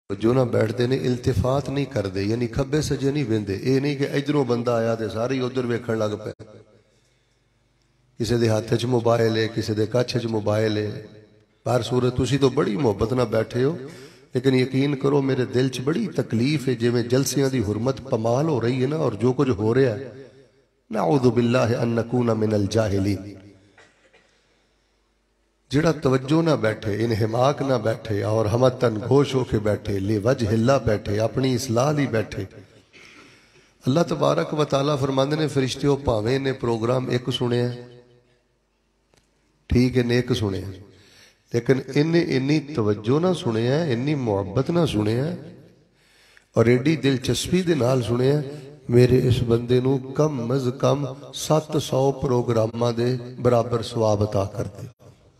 जो ना बैठते ने इल्तिफात नहीं करते, यानी खब्बे सज्जे नहीं वेंदे। ये नहीं कि इधरों बंदा आया तो सारे ही उधर वेखण लग पे। किसी के हाथ च मोबाइल है, किसी के कच्छ च मोबाइल है। पर सूरत तुसी तो बड़ी मुहब्बत ना बैठे हो, लेकिन यकीन करो मेरे दिल च बड़ी तकलीफ है। जिवें जलसियां की हुरमत पमाल हो रही है ना, और जो कुछ हो रहा है, नऊज़ु बिल्लाहि अन नकूना मिनल जाहिलीन। जिहड़ा तवज्जो ना बैठे, इनहिमाक ना बैठे और हमतन घोष होके बैठे, ले वजह हिल्ला बैठे, अपनी इसलाह ली बैठे। अल्लाह तबारक व तआला फरमांदे ने, फरिश्ते भावें ने प्रोग्राम एक सुने, ठीक है नेक सुने, लेकिन इन्हें इन्नी तवज्जो ना सुने, इन्नी मुहब्बत ना सुने और एडी दिलचस्पी दे नाल सुने, मेरे इस बंदे नू कम अज कम 700 प्रोग्रामां दे बराबर सवाब अता कर दे।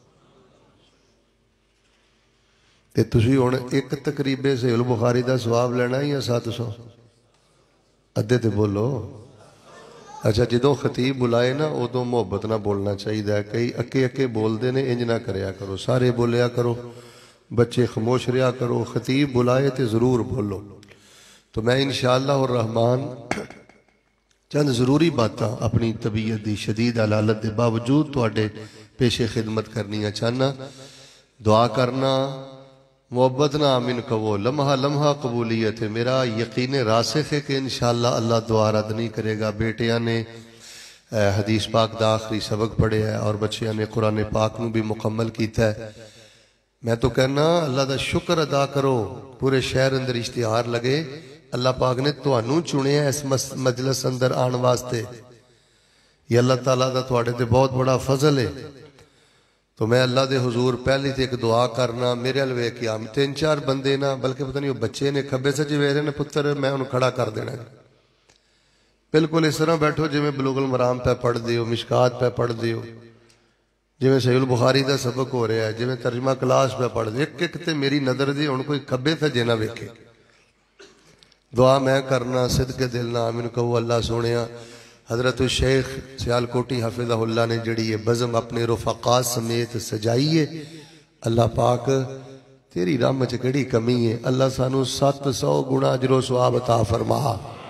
ते तुसी हुण एक तकरीबे सहीह बुखारी दा सवाब लेना या 700? अद्धे ते बोलो। अच्छा, जो खतीब बुलाए ना उदों मुहब्बत ना बोलना चाहिए। कई अके अके बोलते ने, इंज ना करया करो, सारे बोलिया करो, बच्चे खामोश रहा करो। खतीब बुलाए तो जरूर बोलो। तो मैं इंशाअल्लाह और रहमान चंद जरूरी बातें अपनी तबीयत की शदीद हलालत के बावजूद तुहाडे पेशे खिदमत करनी चाहना। दुआ करना, मोहब्बत ना आमिन कहो, लम्हा लम्हा कबूलियत है। मेरा यकीन रासिख है कि इंशाअल्लाह अल्लाह दुआ रद्द नहीं करेगा। बेटियां ने हदीस पाक का आखिरी सबक पढ़े है और बच्चियां ने कुरान पाक नू भी मुकम्मल किया है। मैं तो कहना अल्लाह का शुक्र अदा करो, पूरे शहर अंदर इश्तिहार लगे, अल्लाह पाक ने तुहानू चुनिया इस मजलिस अंदर आने वास्ते। ये अल्लाह ताला का तुहाडे ते बहुत बड़ा फजल है। तो मैं अल्लाह के हुजूर पहली तो एक दुआ करना, मेरे अल वेख के 3-4 बंदे ना, बल्कि पता नहीं वो बच्चे ने खब्बे सज्जे वेख रहे ने, पुत्र मैं उन्हें खड़ा कर देना। बिल्कुल इस तरह बैठो जिवें बलूगुल मराम पे पढ़ते हो, मिशकात पे पढ़ते हो, जिवें सहीह बुखारी का सबक हो रहा है, जिवें तर्जमा क्लास पे पढ़ते। एक एक ते मेरी नज़र दी हुण कोई खब्बे सज्जे ना वेखे। दुआ मैं करना, सिदके दिल ना आमीन कहो। अल्लाह सोहणिया हजरत शेख सियालकोटी हफिज़हुल्लाह ने जिहड़ी ये बज़म अपने रुफ़क़ा समेत सजाई है, अल्लाह पाक तेरी रहमत च केड़ी कमी है। अल्लाह सानू 700 गुणा अजरो सवाब अता फरमा।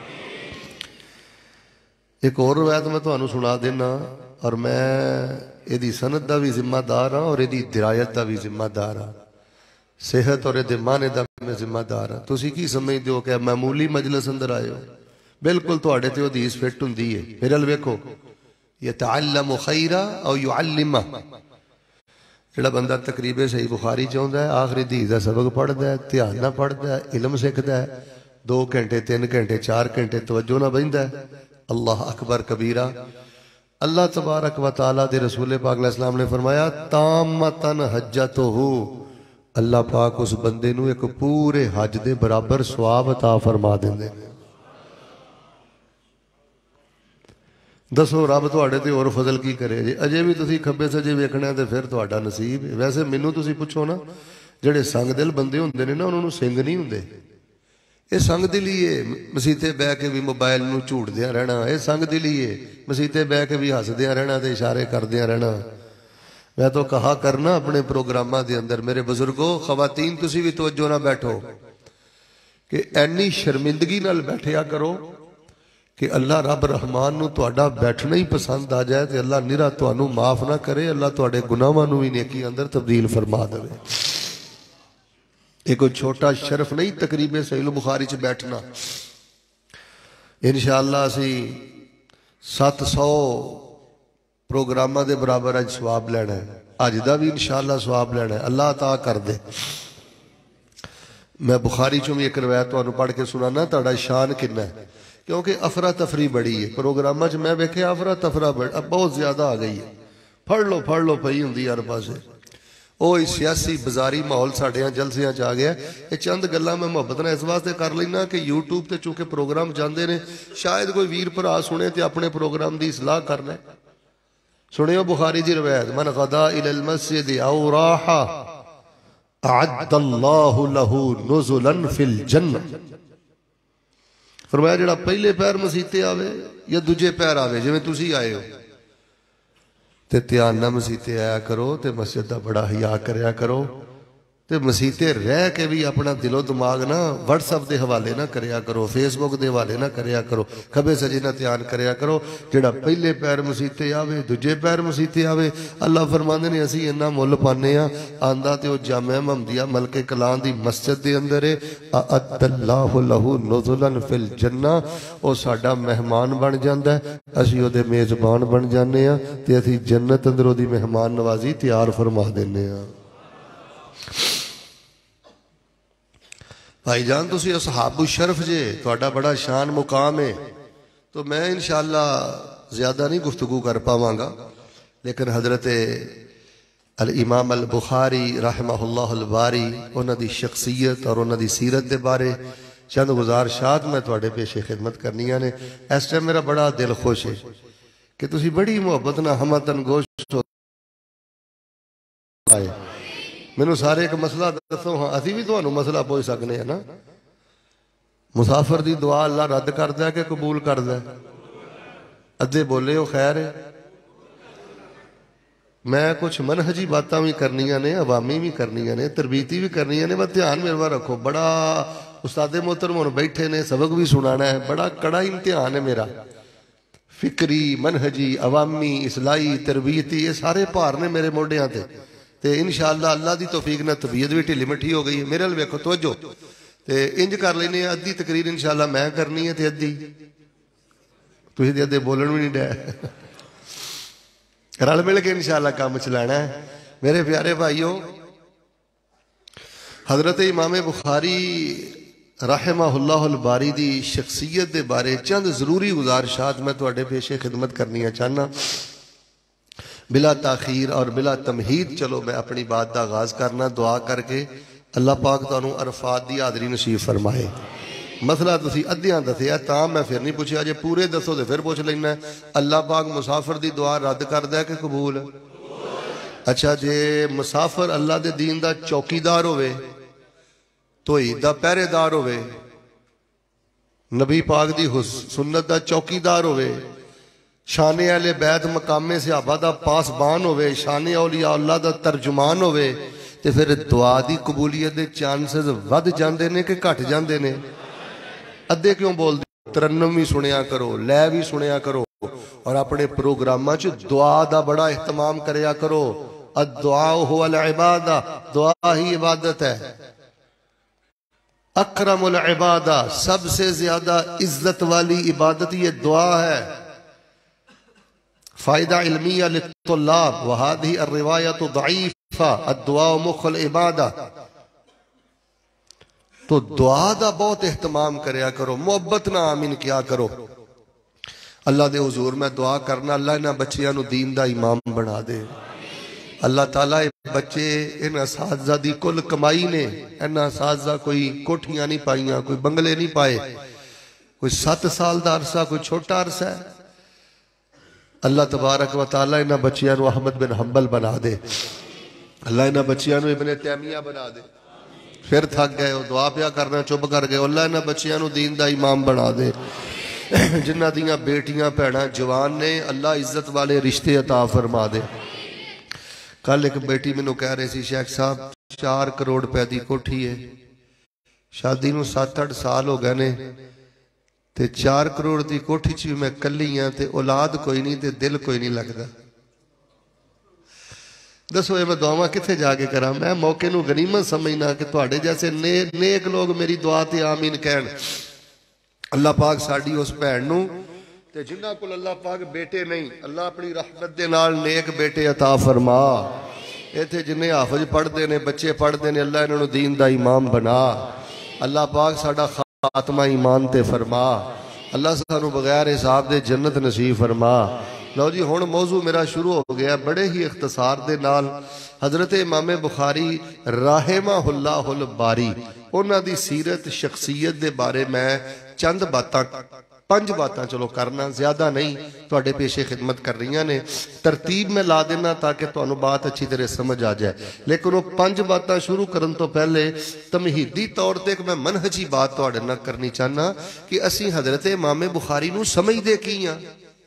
एक और रवायत मैं तुहानू सुना देना, और मैं इहदी सनद का भी जिम्मेदार हाँ और इहदी दिरायत का भी जिम्मेदार हाँ, सेहत और इहदे माने का मैं जिम्मेदार हाँ। तुसीं की समझदे हो कि मामूली मजलिस अंदर आए हो? बिल्कुल तुहाडे ते हदीस फिट हुंदी है। मेरे अल वेखो, यतअल्लमु खैरा औ युअल्लिमा। जिहड़ा बंदा तकरीबे सही बुखारी चाहुंदा है, आखिरी हदीस दा सबक पढ़दा है, ध्यान नाल पढ़दा है, इल्म सिखदा है, 2 घंटे 3 घंटे 4 घंटे तवज्जो नाल बहिंदा है, अल्लाह अकबर कबीरा। अल्लाह तबारक व तआला दे रसूल पाक अलैहिस्सलाम ने फरमाया, तामतन हज्जतहु, अल्लाह पाक उस बंदे नू एक पूरे हज दे बराबर सवाब अता फरमा देंदे। दसो रब तुहाडे ते होर फजल की करे जे? अजे भी तुसीं खब्बे सज्जे वेखना तो फिर तुहाडा नसीब है। वैसे मैनू तुसीं पुछो ना, जिहड़े संग दिल बंदे हुंदे ने ना, उन्होंने सिंग नहीं हुंदे। ये संग दिल ही है। मसीते बह के भी मोबाइल नू झूठदियां रहना, ये संग दिल ही है। मसीते बह के भी हसदियां रहना ते इशारे करदियां रहना। मैं तो कहा करना अपने प्रोग्रामां दे अंदर, मेरे बुजुर्गो खवातीन तुसीं भी तवज्जो ना बैठो कि ऐनी शर्मिंदगी नाल बैठिया करो कि अल्लाह रब रहमान नू तुहाडा बैठना ही पसंद आ जाए तो अल्लाह निरा तुहानू माफ ना करे, अल्लाह तुहाडे गुनाहां नू भी नेकी अंदर तब्दील फरमा देवे। ये कोई छोटा शरफ नहीं तकरीबे सहीह बुखारी च बैठना। इंशाअल्लाह असी 700 प्रोग्रामां दे बराबर अज सवाब लेना है। अज दा भी इंशाअल्लाह सवाब लेना है, अल्लाह अता कर दे। मैं बुखारी चों भी एक रवायत तुहानू पढ़ के सुनाना, तुहाडा शान कितना है, क्योंकि अफरा तफरी बड़ी है प्रोग्रामां च। मैं वेख्या अफरा तफरा बहुत ज्यादा आ गई है। फड़ लो पई हुंदी हर पासे। ਉਹ सियासी बाजारी माहौल साढ़े जलसियां च आ गया। ये चंद गल्लां मैं मुहब्बत नाल इस वास्ते कर लेना कि यूट्यूब ते चूंकि प्रोग्राम जाते हैं, शायद कोई वीर भरा सुने तो अपने प्रोग्राम की सलाह करना। सुनियो बुखारी जी रवायत, मन गदा इलल मस्जिद औ राहा अअद्दल्लाहु लहू नुज़ुलन फिल जन्नह। फरमाया जिहड़ा पहले पैर मसीते आवे या दूजे पैर आवे, जिवें तुसीं आए हो, ते ध्यान नाल मसीते आया करो, ते मस्जिद का बड़ा हिया करया करो। तो मसीते रह के भी अपना दिलो दिमाग ना व्हाट्सअप के हवाले ना करया करो, फेसबुक के हवाले ना करया करो, खबे सजे ना ध्यान करया करो। जेड़ा पहले पैर मसीते आवे दूजे पैर मसीते आवे। अल्लाह फरमांदे ने असीं इन्ना मुल पाने आंदा ते ओ जामिया महमदिया मलके कलां दी मस्जिद दे अंदर है। अअद्दल्लाहु लहू नुज़ुलन फिल जन्ना, ओ साडा मेहमान बन जांदा है, असीं ओदे मेज़बान बन जाने आ ते असीं जन्नत अंदर ओदी मेहमान नवाजी तैयार फरमा देने आ। भाईजान तुसी असहाबु शरफ जे, तुहाडा बड़ा शान मुकाम है। तो मैं इंशाअल्लाह ज़्यादा नहीं गुफ्तगू कर पावांगा, लेकिन हज़रत अल इमाम अल बुखारी रहमहुल्लाह अल बारी उन्हां दी शख्सियत और उन्हां दी सीरत दे बारे चंद गुजारिशात मैं तुहाडे पेशे खिदमत करनियां ने। इस टाइम मेरा बड़ा दिल खुश है कि तुसी बड़ी मुहब्बत नाल हमतन गोश आए। मैनू सारे एक मसला दसो, हाँ असी भी तुहानू मसला पूछ सकने हैं ना। मुसाफिर दी दुआ अल्लाह रद्द करदा है कि कबूल करदा है? अद्धे बोले हो खैर है। मैं कुछ मनहजी बातें भी करनियां ने, अवामी भी करनियां ने, तरबीती भी करनियां ने। बस ध्यान मेरे वाल रखो। बड़ा उस्तादे मोहतरम हुण बैठे ने, सबक भी सुनाना है। बड़ा कड़ा इम्तिहान है मेरा। फिक्री, मनहजी, अवामी, इसलाई, तरबीती, ये सारे भार ने मेरे मोढियां ते इंशाअल्लाह अल्लाह की तौफीक नाल तबीयत भी ढिली मिठी हो गई है। मेरे वाल वेखो तवज्जो। ते इंज कर लेने अद्धी तकरीर इंशाअल्लाह मैं करनी है ते अद्धी तुसीं ते अद्धे बोलन भी नहीं डे। रल मिल के इंशाअल्लाह काम चलाना है। मेरे प्यारे भाईओ, हजरत इमाम बुखारी रहमहुल्लाह अल बारी दी शख्सियत दे बारे चंद जरूरी गुजारिशात मैं तुहाडे पेशे खिदमत करनी चाहना, बिला ताखीर और बिला तमहीद। चलो मैं अपनी बात का आगाज करना दुआ करके। अल्लाह पाक तुहानू अरफात की हाज़री नसीब फरमाए। मसला तुसी अद्धियां दसिया तां मैं फिर नहीं पूछा, जे पूरे दसो तो फिर पूछ लेना। अल्लाह पाक मुसाफिर की दुआ रद्द करदा है कि कबूल? अच्छा, जे मुसाफिर अल्लाह के दीन का चौकीदार होवे, तौहीद दा पहरेदार होवे, नबी पाक दी सुन्नत दा चौकीदार होवे, शाने अहले बैत मकामे सहाबा दा पासबान होवे, शाने औलिया अल्लाह दा तर्जुमान होवे, ते फिर दुआ दी कबूलियत दे चांसेस वध जांदे ने कि घट जांदे ने? अद्धे क्यों बोलदे? तरन्नम भी सुनिया करो, लै भी सुनिया करो, और अपने प्रोग्रामां च दुआ दा बड़ा एहतमाम करया करो। अद्दुआ हुवल इबादा, दुआ ही इबादत है। अकरमुल इबादा, सबसे ज्यादा इज्जत वाली इबादत ये दुआ है। फायदा इल्मिया लित्तुल्लाब व हादिही अर्रिवायत दईफा अद्दुआ मुखल इबादा। तो दुआ दा बहुत एहतमाम करया करो, मोहब्बत ना आमीन क्या करो। अल्लाह दे हुजूर मैं दुआ करना, अल्लाह इन्हां बच्चियां नूं दीन दा इमाम बना दे। अल्लाह ताला बच्चे इन असातिज़ा दी कुल कमाई ने। इन्हां असातिज़ा कोई कोठियां नहीं पाइयां, कोई बंगले नहीं पाए, कोई 7 साल का अरसा, कोई छोटा अरसा है। अल्लाह तबारक व तआला इन्हां बच्चियां नूं अहमद बिन हंबल बना दे। अल्लाह इन्हां बच्चियां नूं इब्ने तैमिया बना दे। फिर थक गए हो, दुआ पिया करना, चुप कर गए। अल्लाह इन्हां बच्चियां नूं दीन दा इमाम बना दे। जिन्हां दियां बेटियां भैणां जवान ने, अल्लाह इज्जत वाले रिश्ते अता फरमा दे। कल एक बेटी मैनू कह रही सी, शेख साहब 4 करोड़ रुपए की कोठी है, शादी नूं 7-8 साल हो गए ने, ते 4 करोड़ की कोठी च भी मैं कली हाँ, ते औलाद कोई नहीं, ते दिल कोई नहीं लगता। दसो ये मैं दुआवां कित्थे जाके करा? मैं मौके नूं गनीमत समझना कि तुहाडे जैसे नेक लोग मेरी दुआ ते आमीन कहन। अल्लाह पाक साडी उस भैन नूं ते जिन्हां कोल अल्लाह पाक बेटे नहीं, अल्लाह अपनी रहमत दे नाल नेक बेटे अता फरमा। इत्थे जिन्ने हाफिज पढ़दे ने, बच्चे पढ़दे ने, अल्लाह इन्हां नूं दीन दा इमाम बना। अल्लाह पाक साडा खात्मा ईमान ते फरमा। अल्लाह सानू बगैर हिसाब दे जन्नत नसीब फरमा। लो जी, हुण मौजू मेरा शुरू हो गया बड़े ही इख्तिसार दे नाल। हजरत इमाम बुखारी रहमहुल्लाहुल बारी उन्हां दी सीरत शख्सियत दे बारे मैं चंद बातां, 5 बातां चलो करना, ज्यादा नहीं, तुहाडे पेशे खिदमत कर रही ने। तरतीब में ला देना ताकि तुहानू बात अच्छी तरह समझ आ जाए। लेकिन वो 5 बातां शुरू करन तो पहले तमहीदी तौर पर मैं मनहजी बात तुहाडे नाल करनी चाहना कि असीं हजरत इमाम बुखारी नू समझदे की हां।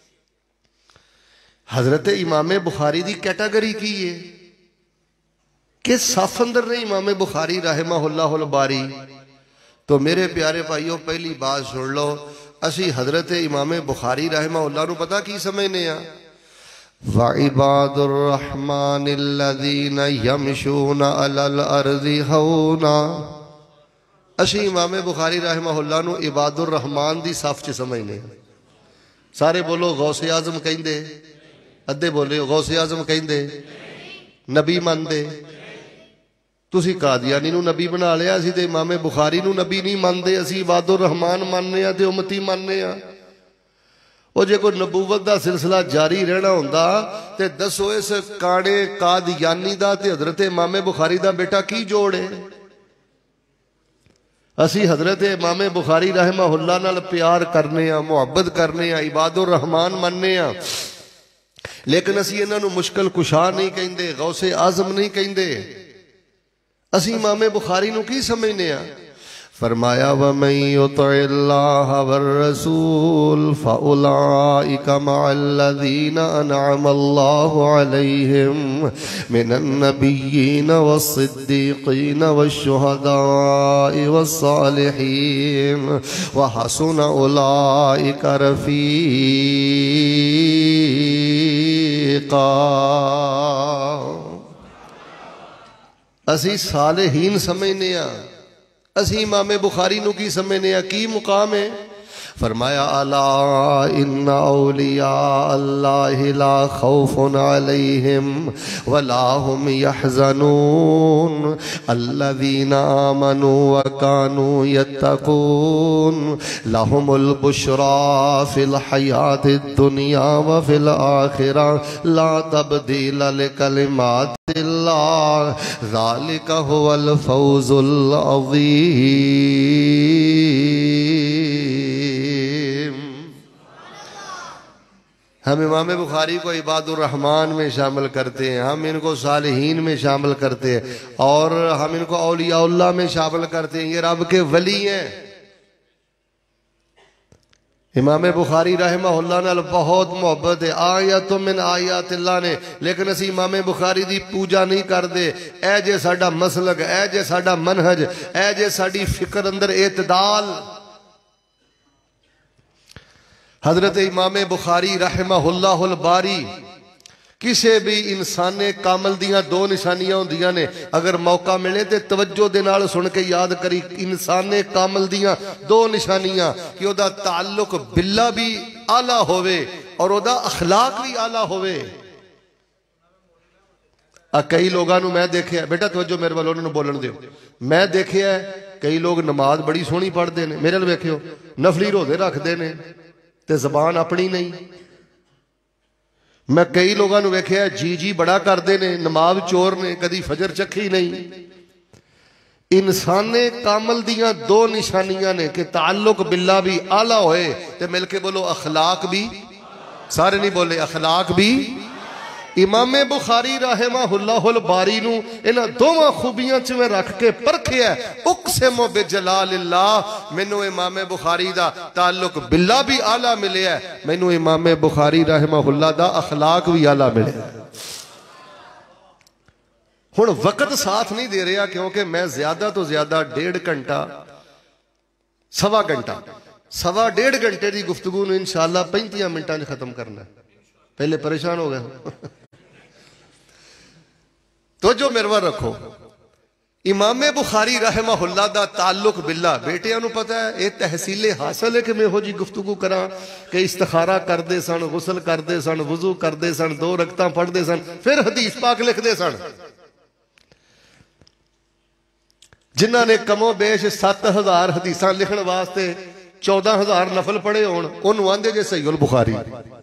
हजरत इमाम बुखारी की कैटागरी की है? कि सफ अंदर नहीं इमाम बुखारी रहमहुल्लाहुल बारी। तो मेरे प्यारे भाईओ पहली बात सुन लो, असी हजरत इमाम बुखारी रहमहुल्लाह नूं पता की समझने आ, व इबादुर रहमानिल्लज़ीना यमशूना अलल अर्ज़ि हौना। असी इमाम बुखारी रहमहुल्लाह नूं इबादुर रहमान दी सफ च समझने आ। सारे बोलो गौसे आजम कहिंदे, अद्धे बोले गौसे आजम कहिंदे, नबी मनदे। तुसी कादियानी नूं नबी बना लिया, असी ते इमाम बुखारी नूं नबी नहीं मानते, असी इबादुर रहमान मानने आ ते उम्मती मानने आ। और जे कोई नबूवत दा सिलसिला जारी रहना हुंदा ते दसो इस काणे कादियानी दा ते हजरत इमाम बुखारी दा बेटा की जोड़ है? असी हजरत इमाम बुखारी रहमहुल्लाह नाल प्यार करने आ, मुहब्बत करने आ, इबादुर रहमान मानने आ, लेकिन असी इन्हां नूं मुश्किल कुशा नहीं कहिंदे, गौसे आजम नहीं कहिंदे। असी इमाम बुखारी नूं की समझने आ? फरमाया वमन युतिल्लाह वर रसूल फउलाइका मअल्लज़ीना अनअमल्लाहु अलैहिम मिनन नबिय्यीन वस्सिद्दीक़ीन वश्शुहदाኢ वस्सालिहीन व हसुन उलाइका रफ़ीक़ा। असी सालेहीन समझने आ, असी इमाम बुखारी नूं की समझने आ, की मुकाम है? फरमाया अला इन्ना औलिया अल्लाहि ला खौफुन अलैहिम वला हुम यहज़नून अल्लज़ीना आमनू व कानू यत्तकून लहुमुल बुश्रा फिल हयातिद दुनिया व फिल आखिरा ला तब्दील लिकलिमातिल्लाह ज़ालिका हुवल फौज़ुल अज़ीम। हम इमाम बुखारी को इबादुर रहमान में शामिल करते हैं, हम इनको सालिहीन में शामिल करते हैं और हम इनको औलियाउल्लाह में शामिल करते हैं। ये रब के वली हैं। इमाम बुखारी रहमहुल्लाह नाल बहुत मोहब्बत है, आयत मिन आयातिल्लाह ने, लेकिन असी इमाम बुखारी दी पूजा नहीं करते। ऐ जे साडा मसलक, ऐ जे साडा मनहज, ऐ जे साडी फिक्र अंदर एतदाल। हजरत इमाम बुखारी रहमहुल्लाहुल बारी किसी भी इंसाने कामल दियां दो निशानियां होंदियां ने, अगर मौका मिले तो तवज्जो दे नाल सुन के याद करी। इंसाने कामल दियां दो निशानियां कि ओदा ताल्लुक बिल्ला भी आला होवे और ओदा अखलाक भी आला होवे। कई लोगों मैं देखिया, बेटा तवज्जो मेरे वाल उन्होंने बोलन दो, मैं देखिया कई लोग नमाज बड़ी सोहनी पढ़ते हैं, मेरे वाल वेखियो नफली रोजे रखते हैं ते जबान अपनी नहीं। मैं कई लोगों वेख्या जी जी बड़ा करते ने, नमाज चोर ने, कदी फजर चखी नहीं। इंसाने कामल दियां दो निशानियां ने कि ताल्लुक बिल्ला भी आला होए ते मिलके बोलो अखलाक भी, सारे नहीं बोले अखलाक भी। इमाम बुखारी रहमहुल्लाहुल बारी नूं इन्हां दोवां खूबियां च मैं रख के परखिया। उक़सिमु बिजलालिल्लाह, मैनू इमाम बुखारी दा ताल्लुक बिल्ला भी आला मिलिया, मैनू इमाम बुखारी रहमहुल्लाह दा अखलाक भी आला मिलिया। हुण वक्त साथ नहीं दे रहा क्योंकि मैं ज्यादा तो ज्यादा 1.5 घंटा, सवा घंटा, सवा 1.5 घंटे की गुफ्तगू नूं इंशाअल्लाह 35 मिनटां च खत्म करना। पहले परेशान हो गया। तो जो मेरे वाल रखो, इमाम बुखारी रहमहुल्लाह दा ताल्लुक बिल्ला, बेटियां नूं पता है ये तहसीले हासिल है कि मैं हो जी गुफ्तगू करा कि इस्तिखारा करते सन, गुसल करते सन, वजू करते सन, 2 रकतां पढ़ते सन, फिर हदीस पाक लिखते सन। जिन्हां ने कमो बेश 7000 हदीसां लिखण वास्ते 14000 नफल पढ़े होण, उन्होंने आंदे जे सहीहुल बुखारी।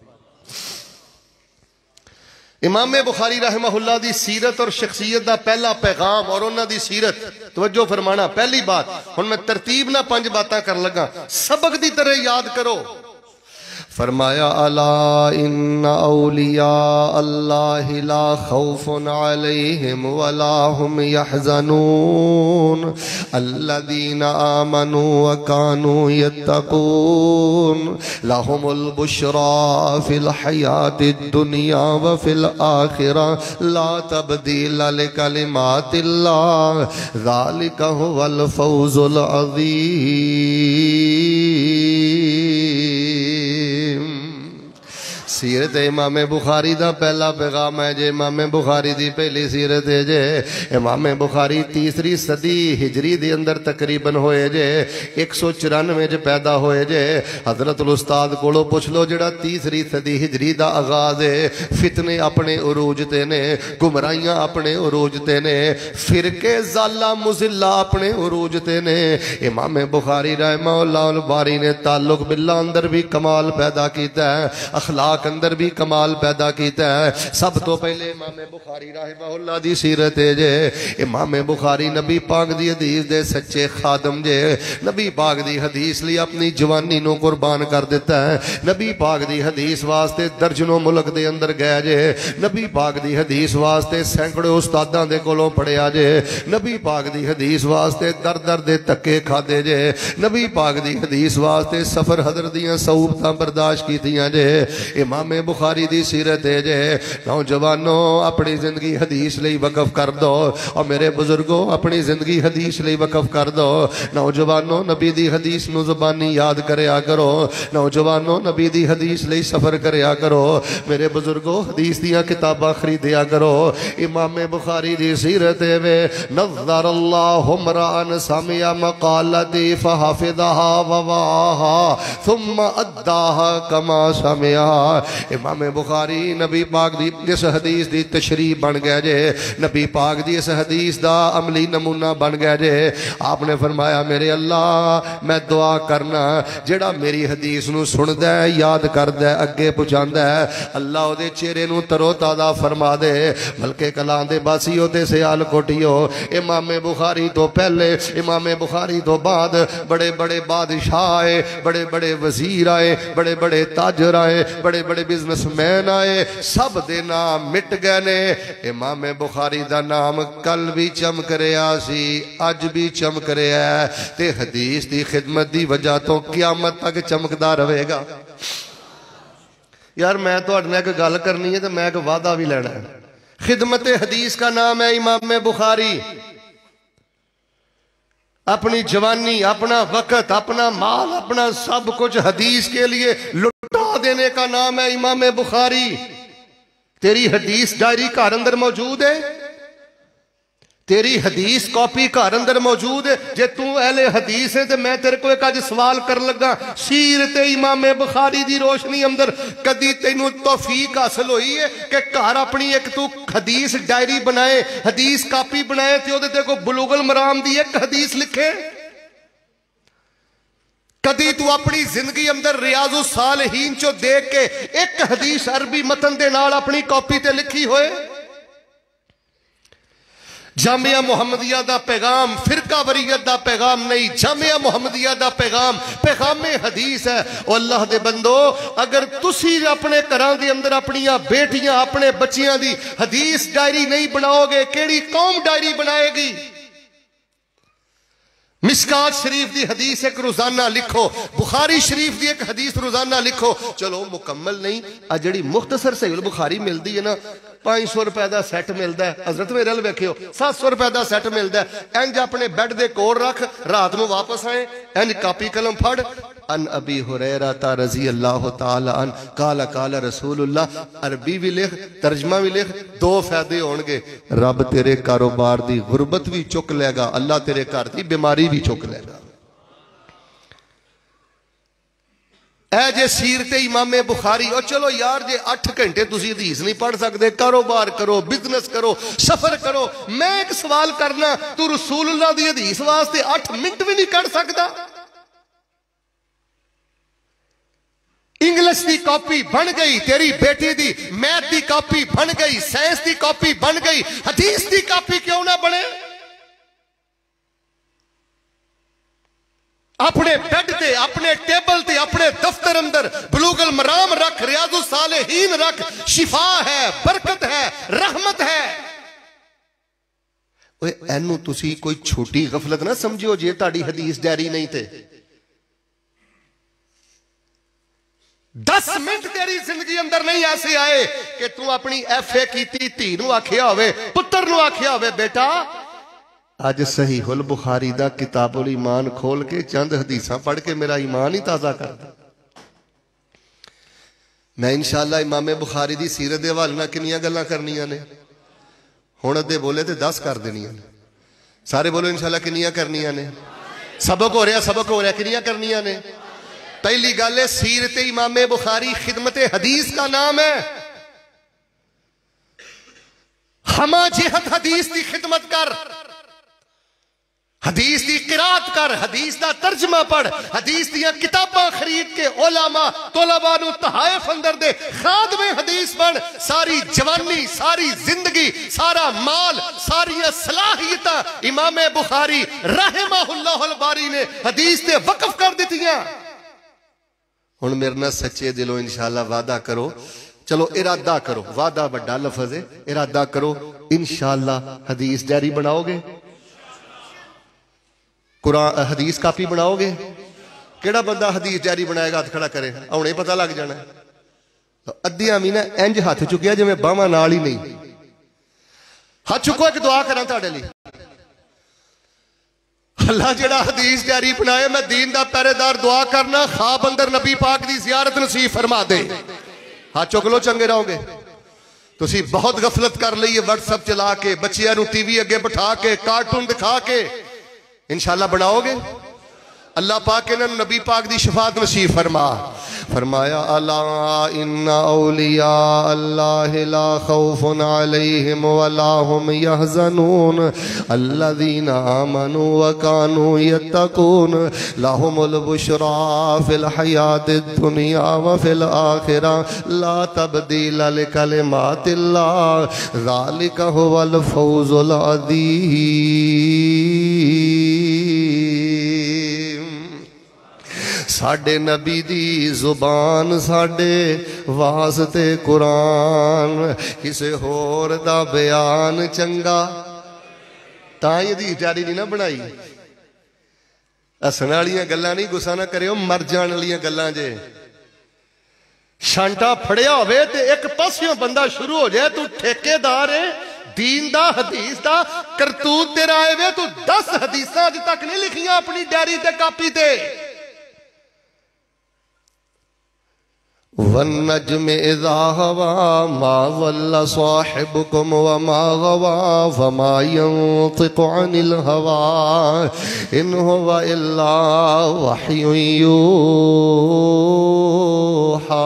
इमाम बुखारी रहमहुल्लाह दी सीरत और शख्सियत दा पहला पैगाम और उन्हां दी सीरत, तवज्जो फरमाना। पहली बात, हुण मैं तरतीब ना 5 बातां कर लगा, सबक दी तरह याद करो। फरमाया अला इन्ना औलिया अल्लाह ला खौफुन अलैहिम वला हुम यहज़नून अल्लज़ीना आमनू व कानू यत्तकून लहुमुल बुश्रा फिल हयातिद दुनिया व फिल आखिरा ला तब्दील लिकलिमातिल्लाह ज़ालिका हुवल फौजुल अज़ीम। सीरत इमाम बुखारी दा पहला पैगाम है जे इमाम बुखारी दी पहली सीरत है जे इमाम बुखारी तीसरी सदी हिजरी दे अंदर तकरीबन होए जे 194 च पैदा होए जे। हजरत उस्ताद कोलों पुछ लो जेड़ा तीसरी सदी हिजरी दा आगाज है, फितने अपने उरूज ते ने, गुमराहियां अपने उरूज ते ने, फिरके ज़ाला मुज़िल्ला अपने उरूज ते ने। इमाम बुखारी रहमहुल्लाह बारी ने ताल्लुक बिल्ला अंदर भी कमाल पैदा कीता है, अखलाक अंदर भी कमाल पैदा किया है। सब तो पहले इमाम बुखारी रहमहुल्लाह दी सीरत है जे। इमाम बुखारी नबी पाक दी हदीस दे सच्चे खादम जे। नबी पाक दी हदीस लिए अपनी जवानी नू कुर्बान कर दिता है। नबी पाक दी हदीस वास्ते दर्जनों मुल्क दे अंदर गए जे। नबी पाक दी हदीस वास्ते सैकड़ों उस्तादां दे कोलों पढ़िया जे। नबी पाक दी हदीस वास्ते दर दर दे धक्के खादे जे। नबी पाक दी हदीस वास्ते सफर हदर दियां सऊबतां बर्दाश्त कीतियां जे। इमाम बुखारी दी सीरत है जे। नौजवानों अपनी जिंदगी हदीस लई वकफ कर दो, और मेरे बुजुर्गों अपनी जिंदगी हदीस लई वकफ कर दो। नौजवानों नबी दी हदीस नू ज़ुबानी याद करया करो। नौजवानों नबी दी हदीस लई सफर करया करो। मेरे बुजुर्गों हदीस दियां किताबां खरीदिया करो। इमाम बुखारी दी सीरत है वे नज़्ज़रल्लाहु मरान समिया मक़ालती फहफ़िज़हा ववाहा सुम्मा अद्दाहा कमा समिया। इमाम बुखारी नबी पाक दी इस हदीस दी तशरीह बन गया जे। नबी पाक दी इस हदीस दा अमली नमूना बन गया जे। आपने फरमाया मेरे अल्लाह मैं दुआ करना जेड़ा मेरी हदीस नू सुनदा है, याद करदा है, अगे पहुंचांदा है, अल्लाह ओदे चेहरे नू तरो ताज़ा फरमा दे। बल्कि कलां दे बासियो ते सियाल कोटियो, इमाम बुखारी तो पहले इमाम बुखारी तो बाद बड़े बड़े बादशाह आए, बड़े बड़े वजीर आए, बड़े बड़े ताजर आए, बड़े बड़े बिजनेसमैन आए, सब दे नाम मिट गए ने। इमाम बुखारी दा नाम कल भी चमक रहा सी, अज भी चमक रहा है, ते हदीस दी खिदमत दी वजह तो क़यामत तक चमकदा रहेगा। यार मैं तुहाडे नाल एक गल करनी है, तो मैं एक वादा भी लेना है। खिदमत हदीस का नाम है इमाम बुखारी। अपनी जवानी, अपना वक्त, अपना माल, अपना सब कुछ हदीस के लिए लुटा देने का नाम है इमाम बुखारी। तेरी हदीस डायरी घर अंदर मौजूद है, तेरी हदीस कॉपी घर अंदर मौजूद है। जे तू अहले हदीस है तो मैं तेरे को एक अज सवाल कर लगा, सीरत इमाम बुखारी दी रोशनी अंदर कदी तेनू तौफीक हासिल हुई है कि घर अपनी एक तू हदीस डायरी बनाए, हदीस कॉपी बनाए, ते ओदे ते कोई बुलूगुल मराम दी एक हदीस लिखे? कदी तू अपनी जिंदगी अंदर रियाजुस सालिहीन चो देख के एक हदीस अरबी मतन दे नाल अपनी कॉपी ते लिखी होए? जामिया मुहम्मदिया दा पैगाम फिरका वरीयत दा पैगाम नहीं, जामिया मुहम्मदिया दा पैगाम पैगामे हदीस है। और अल्लाह दे बंदो, अगर तुसी अपने घरां दे अंदर अपनियां बेटियां अपने बच्चियां दी हदीस डायरी नहीं बनाओगे, केड़ी कौम डायरी बनाएगी? मिशकात शरीफ दी हदीस एक रोजाना लिखो, बुखारी शरीफ दी एक हदीस रोजाना लिखो। चलो मुकम्मल नहीं, आ जड़ी मुख्तसर सहीह बुखारी मिलती है ना, 500 रुपए का सैट मिलता है। हजरत मेरे अल वेखियो 700 रुपए का सैट मिलता है। इंज अपने बैड दे कोल रख, रात को वापस आए, इंज कापी कलम फड़, अन अबी हुरैरा रज़ी अल्लाह तआला अन काला काला रसूलुल्लाह, अरबी भी लिख, तर्जमा भी लिख। दो फायदे होंगे, रब तेरे कारोबार दी गुरबत भी चुक लेगा, अल्लाह तेरे घर दी बीमारी भी चुक लेगा। ऐ जे सीरत इमाम बुखारी। और चलो यार जे 8 घंटे तुसी हदीस नहीं पढ़ सकते, कारोबार करो, बिजनेस करो, सफर करो, मैं एक सवाल करना, तू रसूलुल्लाह दी हदीस वास्ते 8 मिनट भी नहीं कढ़ सकता? इंग्लिश की कॉपी बन गई, तेरी बेटी दी मैथ की कॉपी बन गई, साइंस की कॉपी बन गई, हदीस की कॉपी क्यों ना बने? अपने बेड ते, अपने टेबल ते, अपने दफ्तर अंदर बुलूगुल मराम रख, रियाजुस सालिहीन रख। शिफा है, बरकत है, रहमत है। ओए एनू तुसी कोई छोटी गफलत ना समझियो जे ताड़ी हदीस डायरी नहीं थे। 10 मिनट तेरी जिंदगी अंदर नहीं ऐसे आए कि तू अपनी FA कीती धी नू आखिया होवे, पुत्र नू आखिया होवे, बेटा अज सहीहुल बुखारी दा किताबुल ईमान खोल के चंद हदीसां पढ़ के मेरा ईमान ही ताजा कर दे। मैं इंशाअल्लाह इमामे बुखारी दी सीरत दे हवाले नाल कितनियां गल्लां करनियां ने। हुण अद्धे बोले ते 10 कर देनियां ने। सारे बोलो इंशाअल्लाह कितनियां करनियां ने। सबक हो रहा कितनियां करनियां ने। पहली गल है सीरत इमामे बुखारी खिदमत हदीस का नाम है। हमा जिहत हदीस की खिदमत कर, हदीस की किरात कर, हदीस का तर्जमा पढ़, हदीस दियां किताबां खरीद के उलमा तलबा नू तहाइफ अंदर दे, खादमे हदीस बन। सारी जवानी, सारी जिंदगी, सारा माल, सारी सलाहियतां इमामे बुखारी रहमहुल्लाहुल बारी ने हदीस ते वक्फ कर दित्तियां। हुण मेरे नाल सच्चे दिलों इंशाअल्लाह वादा करो, चलो इरादा करो, वादा बड़ा लफज है, इरादा करो इंशाअल्लाह हदीस डायरी बनाओगे, कुरान हदीस कापी बनाओगे। केड़ा बंदा हदीस डायरी बनाएगा? हाथ खड़ा करे, हुणे पता लग जाना। अद्धियां भी ना इंज हाथ चुकिया जिवें बाहां नाल ही नहीं। हाथ चुको, एक दुआ करा तुहाडे लई। अल्लाह जेड़ा हदीस डायरी बनाए, मैं दीन दा पहरेदार दुआ करना ख्वाब अंदर नबी पाक दी जियारत नसीब फरमा दे। हाथ चुक लो, चंगे रहोगे। तुसी बहुत गफलत कर ली है, व्हाट्सएप चला के, बच्चियां नू टीवी अगे बिठा के, कार्टून दिखा के। इंशाअल्लाह बनाओगे? अल्लाह पाक इन्हां नबी पाक दी शफाअत नसीब फरमा। फरमाया अला इन्ना औलिया अल्लाह ला खौफुन अलैहिम वला हुम यहज़नून अल्लज़ीना आमनू व कानू यत्तकून लहुमुल बुशरा फिल हयातिद दुनिया व फिल आखिरह ला तब्दील लिकलिमातिल्लाह ज़ालिका हुवल फौज़ुल अज़ीम। साडे नबी दी जुबान साडे वास्ते कुरान, किसे होर दा बयान चंगा। तां ही हदीस जारी नहीं ना बनाई। हसन वालियां गल्लां नहीं, गुस्सा ना करियो, मर जाण वालियां गल्लां जे। शांटा फड़िया होवे ते एक पासियों बंदा शुरू हो जाए, तू ठेकेदार है दीन दा हदीस दा, करतूत तेरा आए वे, तू 10 हदीसां अज तक नहीं लिखियां अपनी डायरी ते कापी ते। वन्नज्म इज़ा हवा मा वल्ला साहिबुकुम व मा गवा वमा यंतिकु अनिल हवा इन हुवा इल्ला वह्युन यूहा।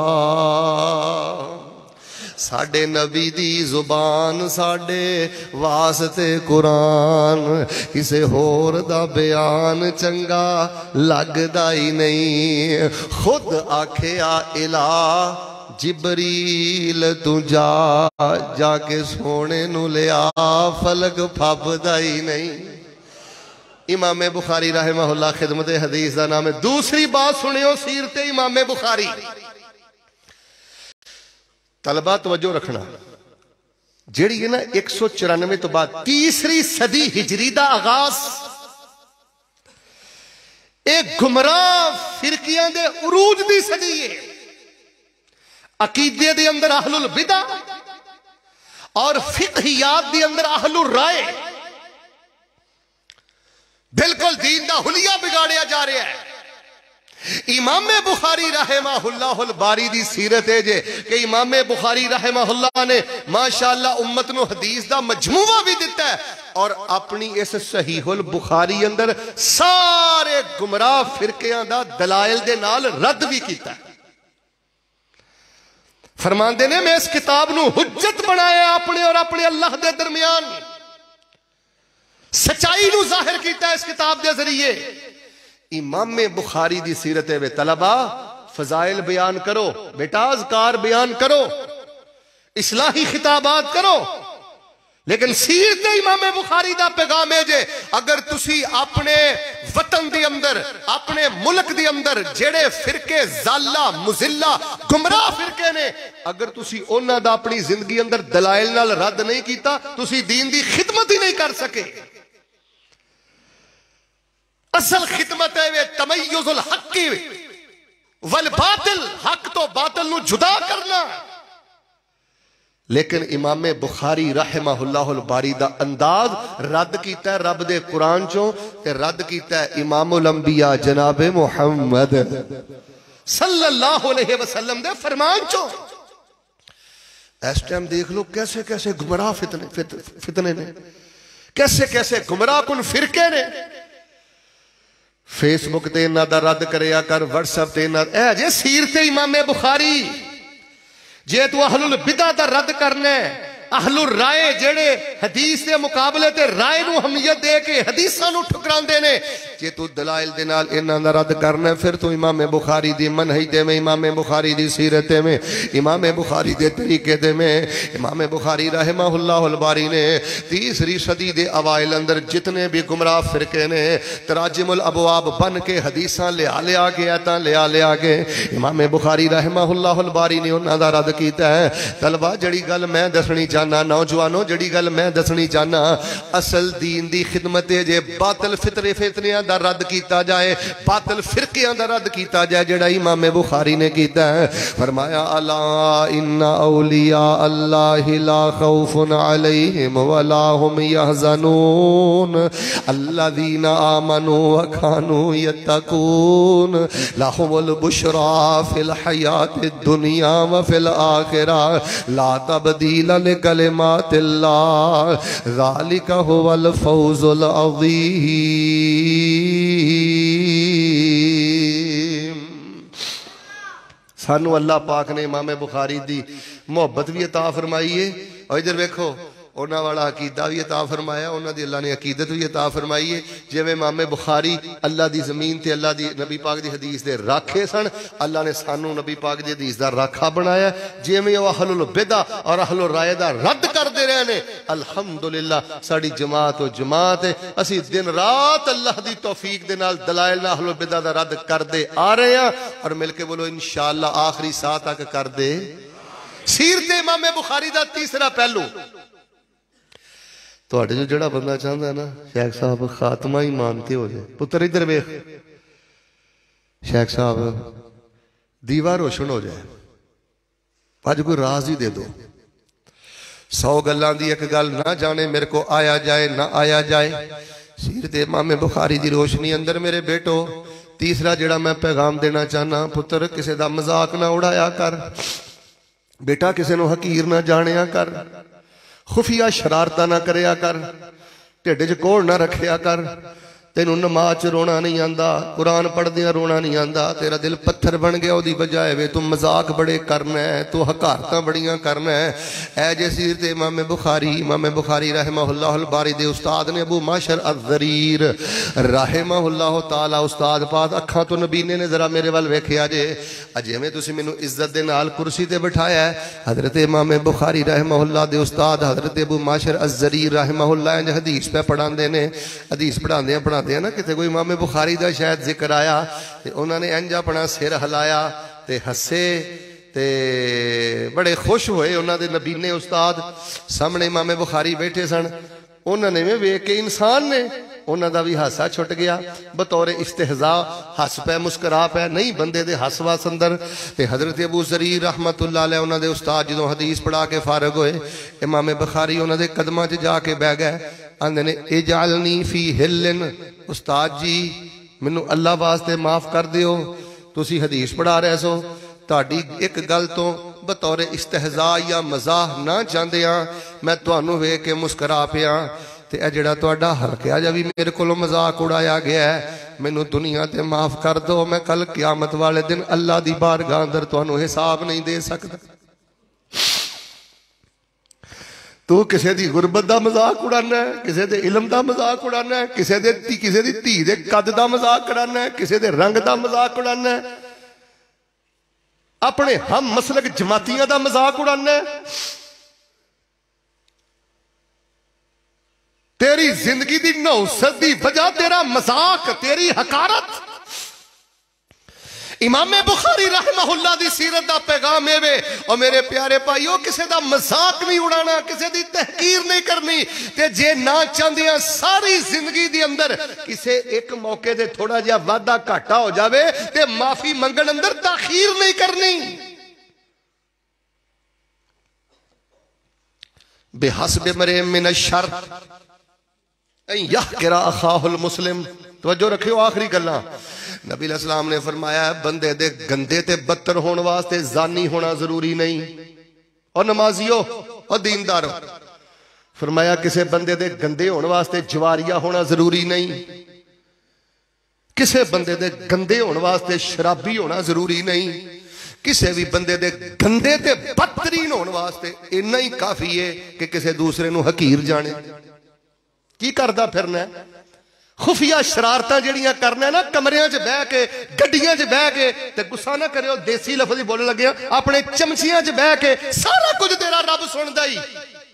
साडे नबी दी जुबान साडे वास्ते कुरान, किसे होर दा बयान चंगा लगदा ही नहीं। खुद आखिया इला जिबरील तू जाके सोने नू लिया, फलक फबदा ही नहीं। इमामे बुखारी रहमहुल्लाह खिदमत हदीस का नाम है। दूसरी बात सुनियो सीरत इमामे बुखारी। तलबा तवज्जो रखना, जेड़ी है ना 194 तो बाद तीसरी सदी हिजरी का आगाज, एक गुमराह फिरकियां दे उरूज दी सदी है। अकीदे दे अंदर अहलुल बिदा और फिकहियात दे अंदर अहलुल राय। बिल्कुल दीन दा हुलिया बिगाड़िया जा रहा है। इमामे बुखारी रहमहुल्लाहुल बारी दी सीरत है जे कि इमामे बुखारी रहमहुल्लाह ने माशाअल्लाह उम्मत नू हदीस दा मजमूआ भी दिता है और अपनी इस सहीहुल बुखारी अंदर सारे गुमराह फिरकियां दा दलाइल दे नाल रद्द भी किया। फरमांदे ने मैं इस किताब नू हुज्जत बनाया अपने और अपने अल्लाह दे दरमियान। सच्चाई नू जाहिर किया इस किताब के जरिए। इमामे बुखारी दी सीरत है वे तलबा, फजाइल बयान करो बेटा, अज़कार बयान करो, इस्लाही खिताबात करो। लेकिन सीरत इमाम बुखारी दा पैगाम है जे अगर तुसी अपने वतन दे अंदर अपने मुल्क दे अंदर जेड़े फिरके जाला मुजिल्ला गुमराह फिरके ने अगर तुसी उन्हां दा अपनी जिंदगी अंदर दलाइल नाल रद्द नहीं कीता तुसी दीन दी खिदमत ही नहीं कर सके। असल खिदमत है वे तमय्युजुल हक्की वल बातिल, हक तो बातिल नु जुदा करना। लेकिन इमाम बुखारी रहमहुल्लाहुल बारी दा अंदाज रद्द कीता रब दे कुरान चों ते रद्द कीता इमामुल अंबिया जनाब मुहम्मद सल्लल्लाहु अलैहि वसल्लम दे फरमान चों। इस टाइम देख लो कैसे कैसे गुमराह फितने ने, कैसे कैसे गुमराह कुन फिरके ने। फेसबुक ते इन्हां दा रद्द करिया कर, व्हाट्सएप ते इन्हां ए जे सीरत इमाम बुखारी। जे तू अहलुल बिदा दा रद्द करना है, अहलुल राय जेड़े हदीस के मुकाबले ते राय नू अहमियत दे के हदीसां नू ठुकरांदे ने, जे तू दलाइल दे नाल इन्हां दा रद्द करना है फिर तू इमाम बुखारी दी मनहज दे में, इमाम बुखारी दी सीरत में, इमाम बुखारी दे तरीके दे में। इमाम बुखारी रहमहुल्लाहुल बारी ने 3वीं सदी दे अवाइल अंदर जितने भी गुमराह फिरके ने तराजिमुल अबवाब बन के हदीसां लिया गया ता लिया गए। इमाम बुखारी रहमहुल्लाहुल बारी ने उन्हां दा रद्द कीता है। तलबा जड़ी गल मैं दसनी चाहना, नौजवानों जड़ी गल मैं दसनी चाहना, असल दीन दी खिदमत है जे बातिल फितनियां दा रद्द कीता जाए, बातिल फिरकियां दा रद्द कीता जाए जेड़ा इमाम बुखारी ने कीता है। फरमाया अला इन्ना औलिया अल्लाहि ला खौफुन अलैहिम वला हुम यहज़नून अल्लज़ीना आमनू व कानू यत्तकून लहुमुल बुशरा फिल हयातिद दुनिया व फिल आखिरह ला तब्दील लिकलिमातिल्लाह ज़ालिका हुवल फौज़ुल अज़ीम। सानू अल्लाह पाक ने इमाम बुखारी दी मोहब्बत भी अता फरमाई है और इधर वेखो उन्हां वाला अकीदा भी अता फरमाया, उन्हां दी अल्लाह ने अकीदत भी अता फरमाई है। जिवें इमाम बुखारी अल्लाह दी जमीन ते अल्लाह दी नबी पाक दी हदीस दे राखे सन, अल्लाह ने सानू नबी पाक दी हदीस दा राखा बनाया। जिवें वो अहलुल बिदा और अहलुल राय दा रद्द करदे रहे ने, अल्हम्दुलिल्लाह साडी जमात ओ जमात है, असी दिन रात अल्लाह दी तौफीक दे नाल दलाइल नाल अहलुल बिदा दा रद्द करदे आ रहे हैं और मिलके बोलो इंशाअल्लाह आखिरी साह तक कर दे। सीरत इमाम बुखारी दा तीसरा पहलू तुहाडे जो जड़ा बंदा चाहता है ना शेख साहब खात्मा ही मानते हो जाए, पुत्र इधर वेख शेख साहब दीवा रोशन हो जाए, अज कोई राज ही दे दो, 100 गल्लां दी एक गल ना जाने मेरे को आया जाए ना आया जाए। सीरत इमाम बुखारी दी रोशनी अंदर मेरे बेटो तीसरा जड़ा मैं पैगाम देना चाहना, पुत्र किसी का मजाक ना उड़ाया कर बेटा, किसी को हकीर ना जानिया कर, खुफिया शरारता ना करया कर, ढिड च कोड़ ना रखिया कर। तेनू नमाज च रोना नहीं आंदा, कुरान पढ़दियां रोना नहीं आंदा, तेरा दिल पत्थर बन गया ओदी बजाय वे तू मजाक बड़े करना है, तू हकारतां बड़ियां करना है। ऐ जे सीरत इमाम बुखारी रहमहुल्लाहुल बारी दे उस्ताद ने अबू माशर अज़रीर रहमहुल्लाह ताला उस्ताद पाक अखां तो नबीने ने जरा मेरे वाल वेखिया जे, जिवें तुसीं मैनू इज्जत दे नाल कुर्सी ते बिठाया है, हजरत इमाम बुखारी रहमहुल्लाह दे उस्ताद हजरत अबू माशर अज़रीर रहमहुल्लाह इंज हदीस पे पढ़ांदे ने। हदीस पढ़ांदे ना किते कोई इमाम बुखारी दा शायद जिक्र आया ते उन्होंने इंज अपना सिर हिलाया ते हसे ते बड़े खुश होए। उन्होंने नबीने उस्ताद सामने इमाम बुखारी बैठे सन, उन्होंने भी वेख के इंसान ने उन्होंने भी हासा छुट गया, बतौर इस्तेहजा हस पै मुस्करा पै, नहीं बंदे दे हस वस अंदर। ते हजरत अबू ज़रीर रहमतुल्लाह अलैह उन्होंने उस्ताद जो हदीस पढ़ा के फारग होए, इमाम बुखारी उन्होंने कदमां च जाके बह गए, आंदे ने इजालनी फी हिल्लिन, उस्ताद जी मैनू अल्लाह वास्ते माफ कर दियो, तुसी हदीस पढ़ा रहे सो, ताड़ी एक गल तो बतौर इस्तेहजा या मजाक ना चाहदिया मैं तुहानू वेख के मुस्करा पिया, ते ए जिहड़ा तुहाडा हल्का जा भी मेरे कोलों मजाक उड़ाया गया है, मैनू दुनिया ते माफ कर दो, मैं कल क़यामत वाले दिन अल्लाह दी बारगाह अंदर तुहानू हिसाब नहीं दे सकदा। तू किसी की गुरबत का मजाक उड़ाना है, किसी के इलम का मजाक उड़ाना है, किसी की धी के कद का मजाक उड़ाना है, किसी के रंग का मजाक उड़ाना है, अपने हम मसलक जमातियां का मजाक उड़ाना है। तेरी जिंदगी दी नौसत दी वजह तेरा मजाक, तेरी हकारत। इमाम बुखारी रहमहुल्लाह दी सीरत दा पैगाम है और मेरे प्यारे भाईओ किसी दा मजाक नहीं उड़ाना, किसी दी तहकीर नहीं करनी। ते जे ना चाहदियां सारी जिंदगी दी अंदर किसी एक मौके ते थोड़ा जिहा वादा घाटा हो जावे ते माफी मंगण अंदर ताखीर नहीं करनी। बेहस्ब मरे मिन शर यहकिरा अखाहुल मुस्लिम। तवज्जो रखियो, आखिरी गल्लां नबी अलैहिस्सलाम ने फरमाया बंदे दे गंदे ते बदतर होने वास्ते जानी होना जरूरी नहीं। और नमाजियो और दीनदारो, फरमाया किसी बंदे दे गंदे होने वास्ते जवारिया होना जरूरी नहीं। किसी बंदे दे गंदे होने वास्ते शराबी होना जरूरी नहीं। किसी भी बंदे दे गंदे ते बदतरीन होने वास्ते इन्ना ही काफी है कि किसी दूसरे नूं हकीर जाने। की करदा फिरना है? खुफिया शरारतां जड़ियां करना ना, कमरियां च बह के गड्डियां च बह के, ते गुस्सा ना करियो देसी लफ्ज़ ही बोलने लगे, अपने चमचियां च बह के सारा कुछ तेरा रब सुनदा ही।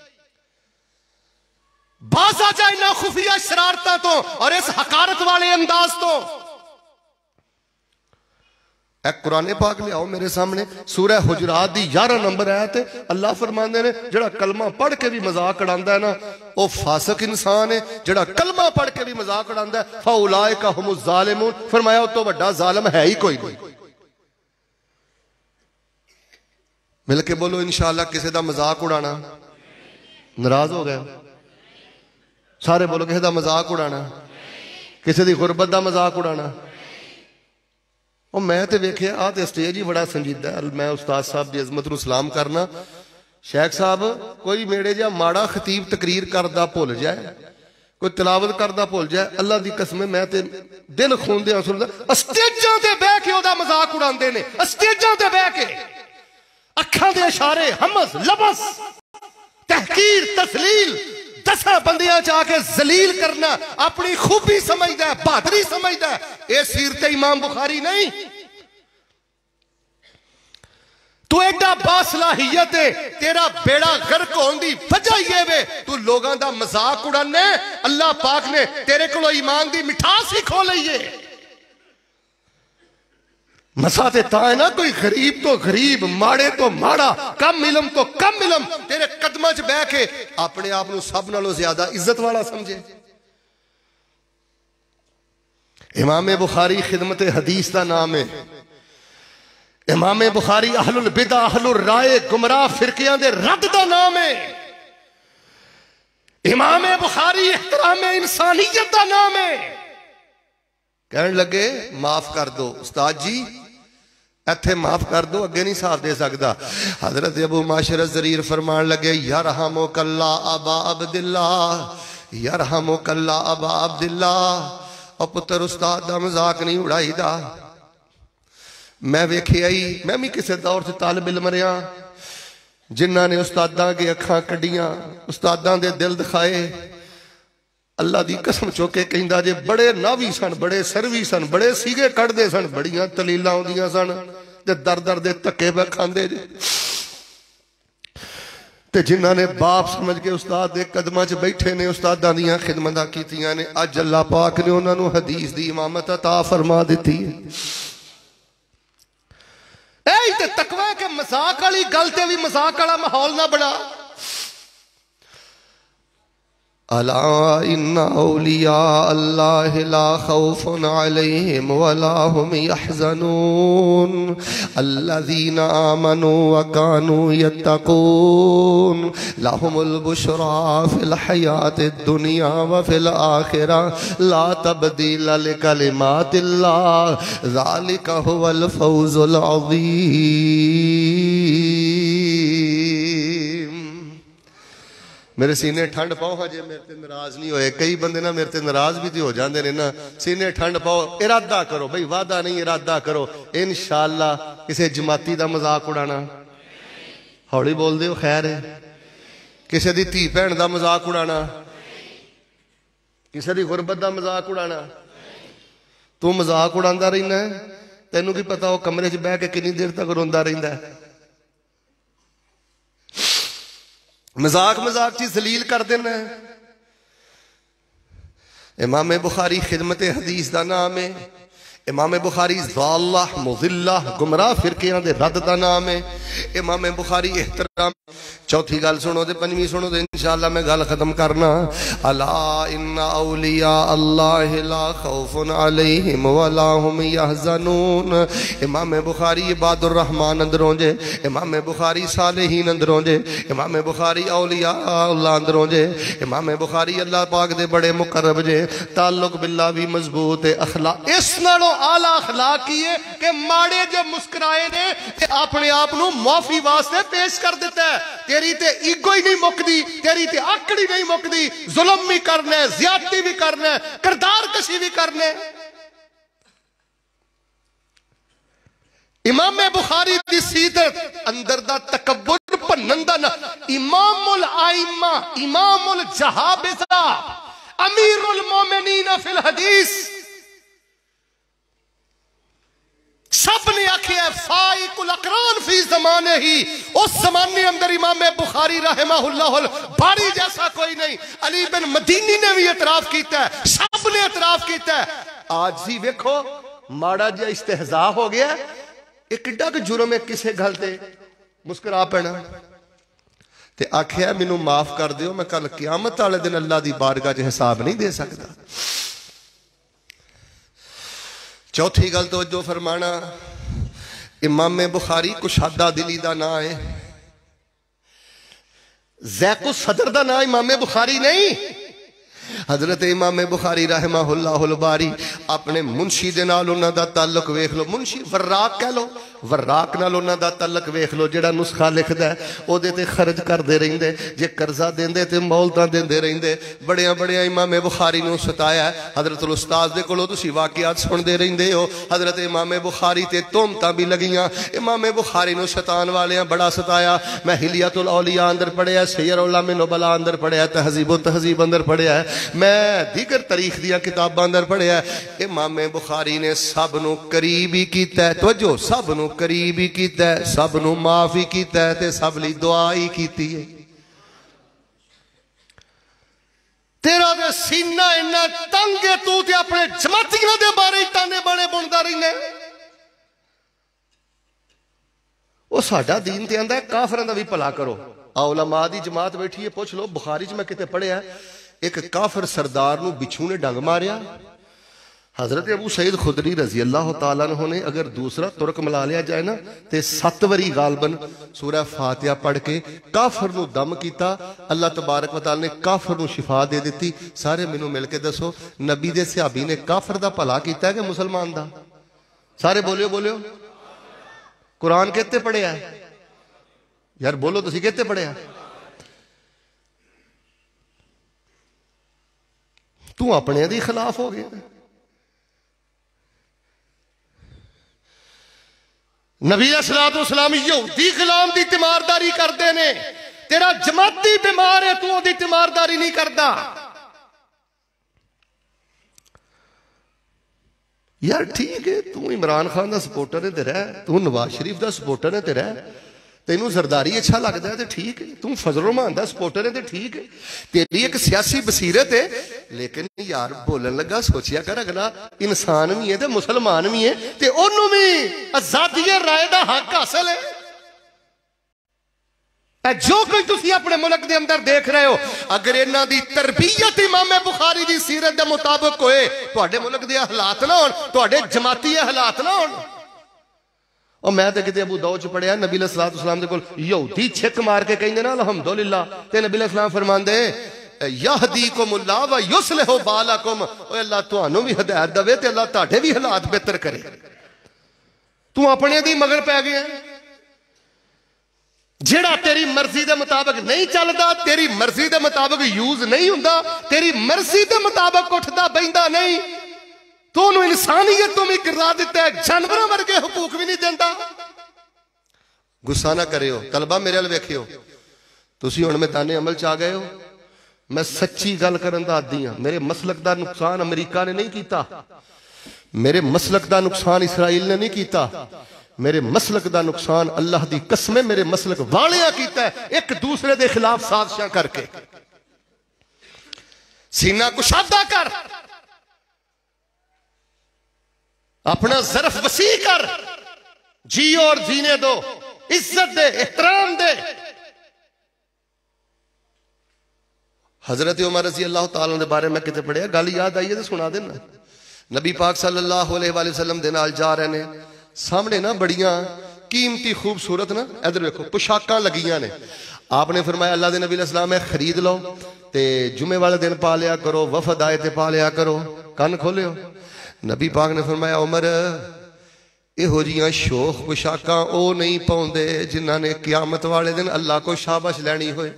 बाज़ आ जाए ना खुफिया शरारतां तो और इस हकारत वाले अंदाज तो। कुरान पाक ले आओ मेरे सामने, सूरह हुजरात दी 11 नंबर आयत। अल्लाह फरमांदे ने जेड़ा कलमा पढ़ के भी मजाक उड़ांदा है ना वो फासिक इंसान है। जेड़ा कलमा पढ़ के भी मजाक उड़ांदा है फउलाइका हुमुज़ ज़ालिमून, फरमाया वो तो बड़ा जालिम है ही कोई नहीं। मिलके बोलो इंशाअल्लाह, किसी दा मजाक उड़ाना। नाराज हो गए सारे? बोलो किसी दा मजाक उड़ाना, किसी दी गुरबत दा मजाक उड़ाना। और मैं तो वेख्या आ तो स्टेज ही बड़ा संजीदा है। मैं उस्ताद साहब की अजमत नूं सलाम करना। शेख साहब कोई मेरे जा माड़ा खतीब तकरीर करदा भुल जाए, कोई तिलावत करदा भुल जाए, अल्लाह की कसम मैं ते दिल खूंदे सुनदा स्टेजां ते बह के ओदा मजाक उड़ांदे ने। स्टेजां ते बह के अखां दे इशारे, हमस लबस, तहकीर, तसलील, 10 बंदियां च आके जलील करना अपनी खूबी समझदा है, बहादुरी समझदा है। यह सीरत इमाम बुखारी नहीं। तू एडा बासलाहियत है, तेरा बेड़ा गर्क होने की वजह यह वे तू लोगों का मजाक उड़ाने। अल्लाह पाक ने तेरे को ईमान की मिठास ही खो ली है। मसा ते ता है ना कोई गरीब तो गरीब, माड़े तो माड़ा, कम इलम तो कम इलम तेरे कदमां च बह के अपने आप को सब नालों ज्यादा इज्जत वाला समझे। इमाम बुखारी खिदमत हदीस का नाम है। इमाम बुखारी अहलुल बिदा अहलुल राय गुमराह फिरकियां दे रद का नाम है। इमाम बुखारी इहतराम इंसानियत का नाम है। कहने लगे माफ कर दो उस्ताद जी, इत्थे माफ कर दो, अगे नहीं साथ दे सकता। हजरत अबू माशर ज़रीर फरमान लगे यरहमुकल्ला अबा अब्दिल्ला, यरहमुकल्ला अबा अब्दिल्ला। और पुत्र उस्ताद दा मजाक नहीं उड़ाईदा। मैं वेखिया ही, मैं भी किसी दौर से तालिब इल्म रहा जिन्होंने उस्तादां की अखां कड्डियां, उस्तादां दे दिल दिखाए। अल्लाह की कसम चुके कहंदा जे बड़े नावी सन, बड़े सरवी सन, बड़े सीगे कढ़दे सन, बड़ियां तलीलां आउंदियां सन ते दर दर दे धक्के पे खांदे जे। ते जिन्हां ने बाप समझ के उस्ताद दे कदमां च बैठे ने, उस्तादां दीयां खिदमतां कीतियां ने, अज अल्लाह पाक ने उन्हां नूं हदीस दी इमामत अता फरमा दित्ती है। ऐ ते तकवा के मजाक वाली गल ते भी मजाक वाला माहौल ना बना। अला इन्ना औलिया अल्लाह ला खौफुन अलैहिम वला हुम यहज़नून अल्लज़ीना आमनू व कानू यत्तकून लहुमुल बुशरा फिल हयातिद दुनिया व फिल आखिरह ला तब्दील लिकलिमातिल्लाह ज़ालिका हुवल फौज़ुल अज़ीम। मेरे सीने ठंड पाओ हजे मेरे ते नाराज नहीं होए। कई बंदे ना मेरे ते नाराज भी तो हो जाते ने ना। सीने ठंड पाओ, इरादा करो भाई, वादा नहीं इरादा करो इंशाअल्लाह किसी जमाती का मजाक उड़ाना। हौली बोल दो खैर है। किसी की धी भैन का मजाक उड़ाना, किसी की गुरबत का मजाक उड़ाना। तू मजाक उड़ाता रहना है, तेनों की पता वो कमरे च बह के कितनी देर तक रोंदा रहिंदा है। मजाक मजाक ची जलील कर देना है। इमाम बुखारी खिदमत हदीस का नाम है। इमाम बुखारी ज़ाल्ला मुज़िल्ला गुमराह फिरकियां दे रद का नाम है। इमाम बुखारी एहतराम। चौथी गल सुनो ते पंजवीं सुनो ते इंशाअल्लाह मैं गल खत्म करना। अला इन्ना औलिया अल्लाह ला खौफुन अलैहिम वला हुम यहज़नून। इमाम बुखारी इबादुर रहमान अंदरों जे, इमाम बुखारी सालेहीन अंदरों जे, इमाम बुखारी औलिया अल्लाह अंदरों जे, इमाम बुखारी अल्लाह पाक दे बड़े मुकर्रब जे, ताल्लुक बिल्लाह भी मजबूत है। अखलाक इस नालों आला अखलाक की है कि माड़े जो मुस्कुराए ने ते अपने आप नू माफी वास्ते पेश कर देता है। तेरी ते ईगो ही नहीं मुकदी, तेरी ते आकड़ी नहीं मुकदी, जुल्म भी करना है, ज्यादती भी करना है, किरदार कशी भी करना है। इमाम बुखारी दी सीरत अंदर दा तकब्बुर भन्नन दा ना इमामुल आइम्मा इमामुल जहाबिज़ा अमीरुल मोमिनीन फिल हदीस सब ने आखिया फाइकुल अकरान फी ज़माने ही, उस जमाने अंदर इमाम बुखारी रहमहुल्लाह बारी जैसा कोई नहीं। अली बिन मदीनी ने भी एतराफ किया है, सब ने एतराफ किया है। आज जी वेखो माड़ा जिहा इस्तेहजा हो गया, ये किड्डा क जुर्म है किसी गल ते मुस्कुरा पैना ते आखिया मैनू माफ कर दियो, मैं कल क़यामत वाले दिन अल्लाह की बारगाह च हिसाब नहीं दे सकता। चौथी गल तो जो फरमाना, इमाम बुखारी कुशादा दिली का ना है, ज़ैक़ुस सदर का ना इमाम बुखारी नहीं। हजरत इमाम बुखारी रहमहुल्लाहुल बारी अपने मुंशी दे नाल उन्हां दा ताल्लुक वेख लो, मुंशी वर्राक कह लो, वर्राक नाल उन्हां दा ताल्लुक वेख लो, जेड़ा नुस्खा लिखदा है ओदे ते खर्च करदे रहिंदे, जे कर्जा देंदे ते मौलतां देंदे रहिंदे। बड़ियां बड़ियां इमाम बुखारी नूं सताया। हजरत उस्ताद दे कोलों तुसीं वाकियात सुनदे रहिंदे हो, हजरत इमाम बुखारी ते तोहमतां भी लगियां। इमाम बुखारी नूं सतान वालियां बड़ा सताया। मैं हिलियतुल औलिया अंदर पढ़िया, सैयर उल नुबला अंदर पढ़िया, तहज़ीबुत तहज़ीब अंदर पढ़िया, मैं दीगर तारीख दियां किताबां अंदर पढ़िया। इमाम बुखारी ने सब नूं करीब ही कीता, तवज्जो, सब नूं करीब ही कीता, सब नूं माफ ही कीता ते सब लई दुआ ही कीती है। तेरा ते सीना इन्ना तंग है, तू ते अपने जमातियों दे बारे ताने बाने बुनदा रहिंदा। वो साडा दीन ते आंदा काफरां दा भी भला करो। उलमा दी जमात बैठी है, पुछ लो बुखारी च मैं किते पढ़िया, एक काफिर सरदार नूं बिच्छू ने डंग मारिया। हजरत अबू सईद खुदरी रजी अल्लाह तआला अन्हु ने अगर दूसरा तुरक मिला लिया जाए ना तो 7 बारी गालबन सूरह फातिहा पढ़ के काफिर नूं दम किया। अल्लाह तबारक व तआला ने काफिर नूं शिफा दे दी। सारे मैनू मिल के दसो, नबी दे सहाबी ने काफिर दा भला किया कि मुसलमान दा? सारे बोलियो बोलियो। कुरान कहते पढ़िया यार, बोलो तुसीं कहते पढ़िया? तू अपने दी खिलाफ हो गया। नबी अलैहिस्सलाम यहूदी गुलाम दी तीमारदारी करते ने, तेरा जमाती बीमार है, तू ओदी तीमारदारी नहीं करता। यार ठीक है, तू इमरान खान का सपोर्टर है ते रह, तू नवाज शरीफ का सपोर्टर है ते रह, तेनू जरदारी अच्छा लगता है तो ठीक है, तू फजल रहमान दा सपोर्टर है तो ठीक है, तेरी एक सियासी बसीरत है। लेकिन यार बोलन लगा सोचिया कर, अगला इंसान भी है तो मुसलमान भी है, ते ओनू भी आजादी राय का हक हासिल है। जो कोई तुसी अपने मुल्क के अंदर देख रहे हो, अगर इन्हां दी तरबियत इमाम बुखारी दी सीरत के मुताबिक होए, तुहाडे मुल्क दे हालात ना होण, तुहाडे जमाती हालात ना होण। और मैं तो किते अबू दाऊद च पढ़िया, नबी अलैहिस्सलाम दे कोल यहूदी छिक मार के कहंदे ना अल्हम्दुलिल्लाह, ते नबी अलैहिस्सलाम फरमांदे यहदीकुमुल्लाह व युस्लिहु बालकुम, ओए अल्लाह तुहानू भी हिदायत देवे ते अल्लाह तुहाडे भी हालात बेहतर करे। तू अपने दी मगर पै गया, जेड़ा तेरी मर्जी के मुताबिक नहीं चलता, तेरी मर्जी के मुताबिक यूज नहीं हुंदा, तेरी मर्जी के मुताबिक उठता बहिंदा नहीं, तो उन्होंने इंसानियत तो भी गिरा दिता है, जानवर वर्गे हुकूक भी नहीं देता। गुस्सा ना करियो तलबा, मेरे वाल वेखियो, तुसीं हुण मैदाने अमल च आ गए हो। मैं सच्ची गल करन दा आदी हां, मेरे मसलक का नुकसान अमरीका ने नहीं किया, मेरे मसलक का नुकसान इसराइल ने नहीं किया, मेरे मसलक का नुकसान अल्लाह की कसम मेरे मसलक वालियां कीता है, एक दूसरे के खिलाफ साजिशां करके। सीना कुशादा कर, अपना ज़र्फ वसी कर, जियो और जीने दो, इज्जत दे, एहतराम दे। हजरत उमर रज़ी अल्लाह तआला दे बारे में किते पढ़िया, गल याद आई है तो सुना देना। नबी पाक सल्लल्लाहु अलैहि वसल्लम दे नाल जा रहे ने, सामने ना बड़ियां कीमती खूबसूरत ना, इधर देखो पोशाकां लगियां ने। आपने फरमाया अल्लाह दे नबी अलैहिस्सलाम है खरीद लो ते जुमे वाले दिन पा लिया करो, वफद आए ते पा लिया करो। कन खोलियो। नबी पाक ने फरमाया उमर इहो जियां शोख पोशाकां ओ नहीं पाउंदे जिन्हां ने क़यामत वाले दिन अल्लाह को शाबाश लैनी होए।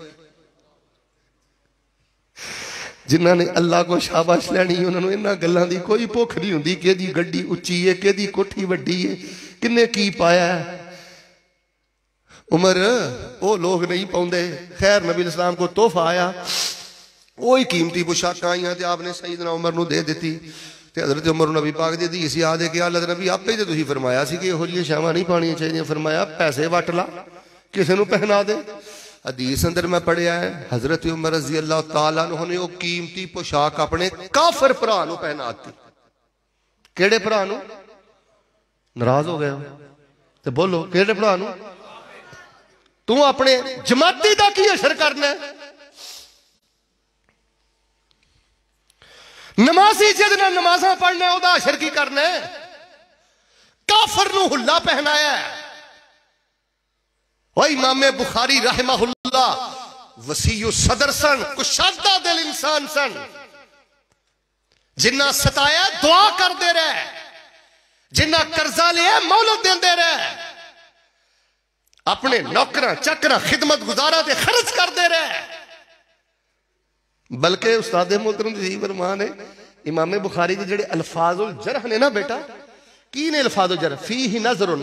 जिन्हां ने अल्लाह को शाबाश लैनी उन्होंने इन्हां गल्लां दी कोई भुख नहीं हुंदी, किहदी गड्डी उच्ची है, किहदी कोठी वड्डी है, किन्ने की पाया है। उमर वो लोग नहीं पाउंदे। खैर नबी इस्लाम को तोहफा आया, वही कीमती पोशाकां आईयां ते आपने सईदना उमर नूं दे दित्ती। ते हज़रत उमर नबी पाक दी हदीस याद है कि अल्लाह नबी आपे ते तुसीं फरमाया सी कि इहो जिहियां शावां नहीं पाणियां चाहीदियां। फरमाया पैसे वट ला, किसे नूं पहना दे। हदीस अंदर मैं पढ़िया है हजरत उमर रज़ी अल्लाह तआला अन्हु ने वो कीमती पोशाक अपने काफिर भरा नूं पहनाती। केड़े भरा नूं? नाराज हो गए हो तो बोलो केड़े भरा नूं? तू अपने जमाती का की असर करना है? नमाजी जिद नाल नमाज़ां पढ़ना है ओहदा असर की करना है? काफिर नूं हुल्ला पहनाया है। वही इमाम बुखारी रहमहुल्लाह वसीयु सदर सन, कुशादा दिल इंसान सन, जिन्ना सताया दुआ करते रहे, जिन्ना कर्जा लिया मोहलत देंदे रहे, अपने नौकरा चक्रा खिदमत गुजारा ते खर्च करते रहे। बल्कि उस्ताद मोहतरम जी फरमान है इमाम बुखारी के जेडे अल्फाजुल जरह ने ना बेटा, की ने अल्फाजुल जरह? फीही नज़रुन।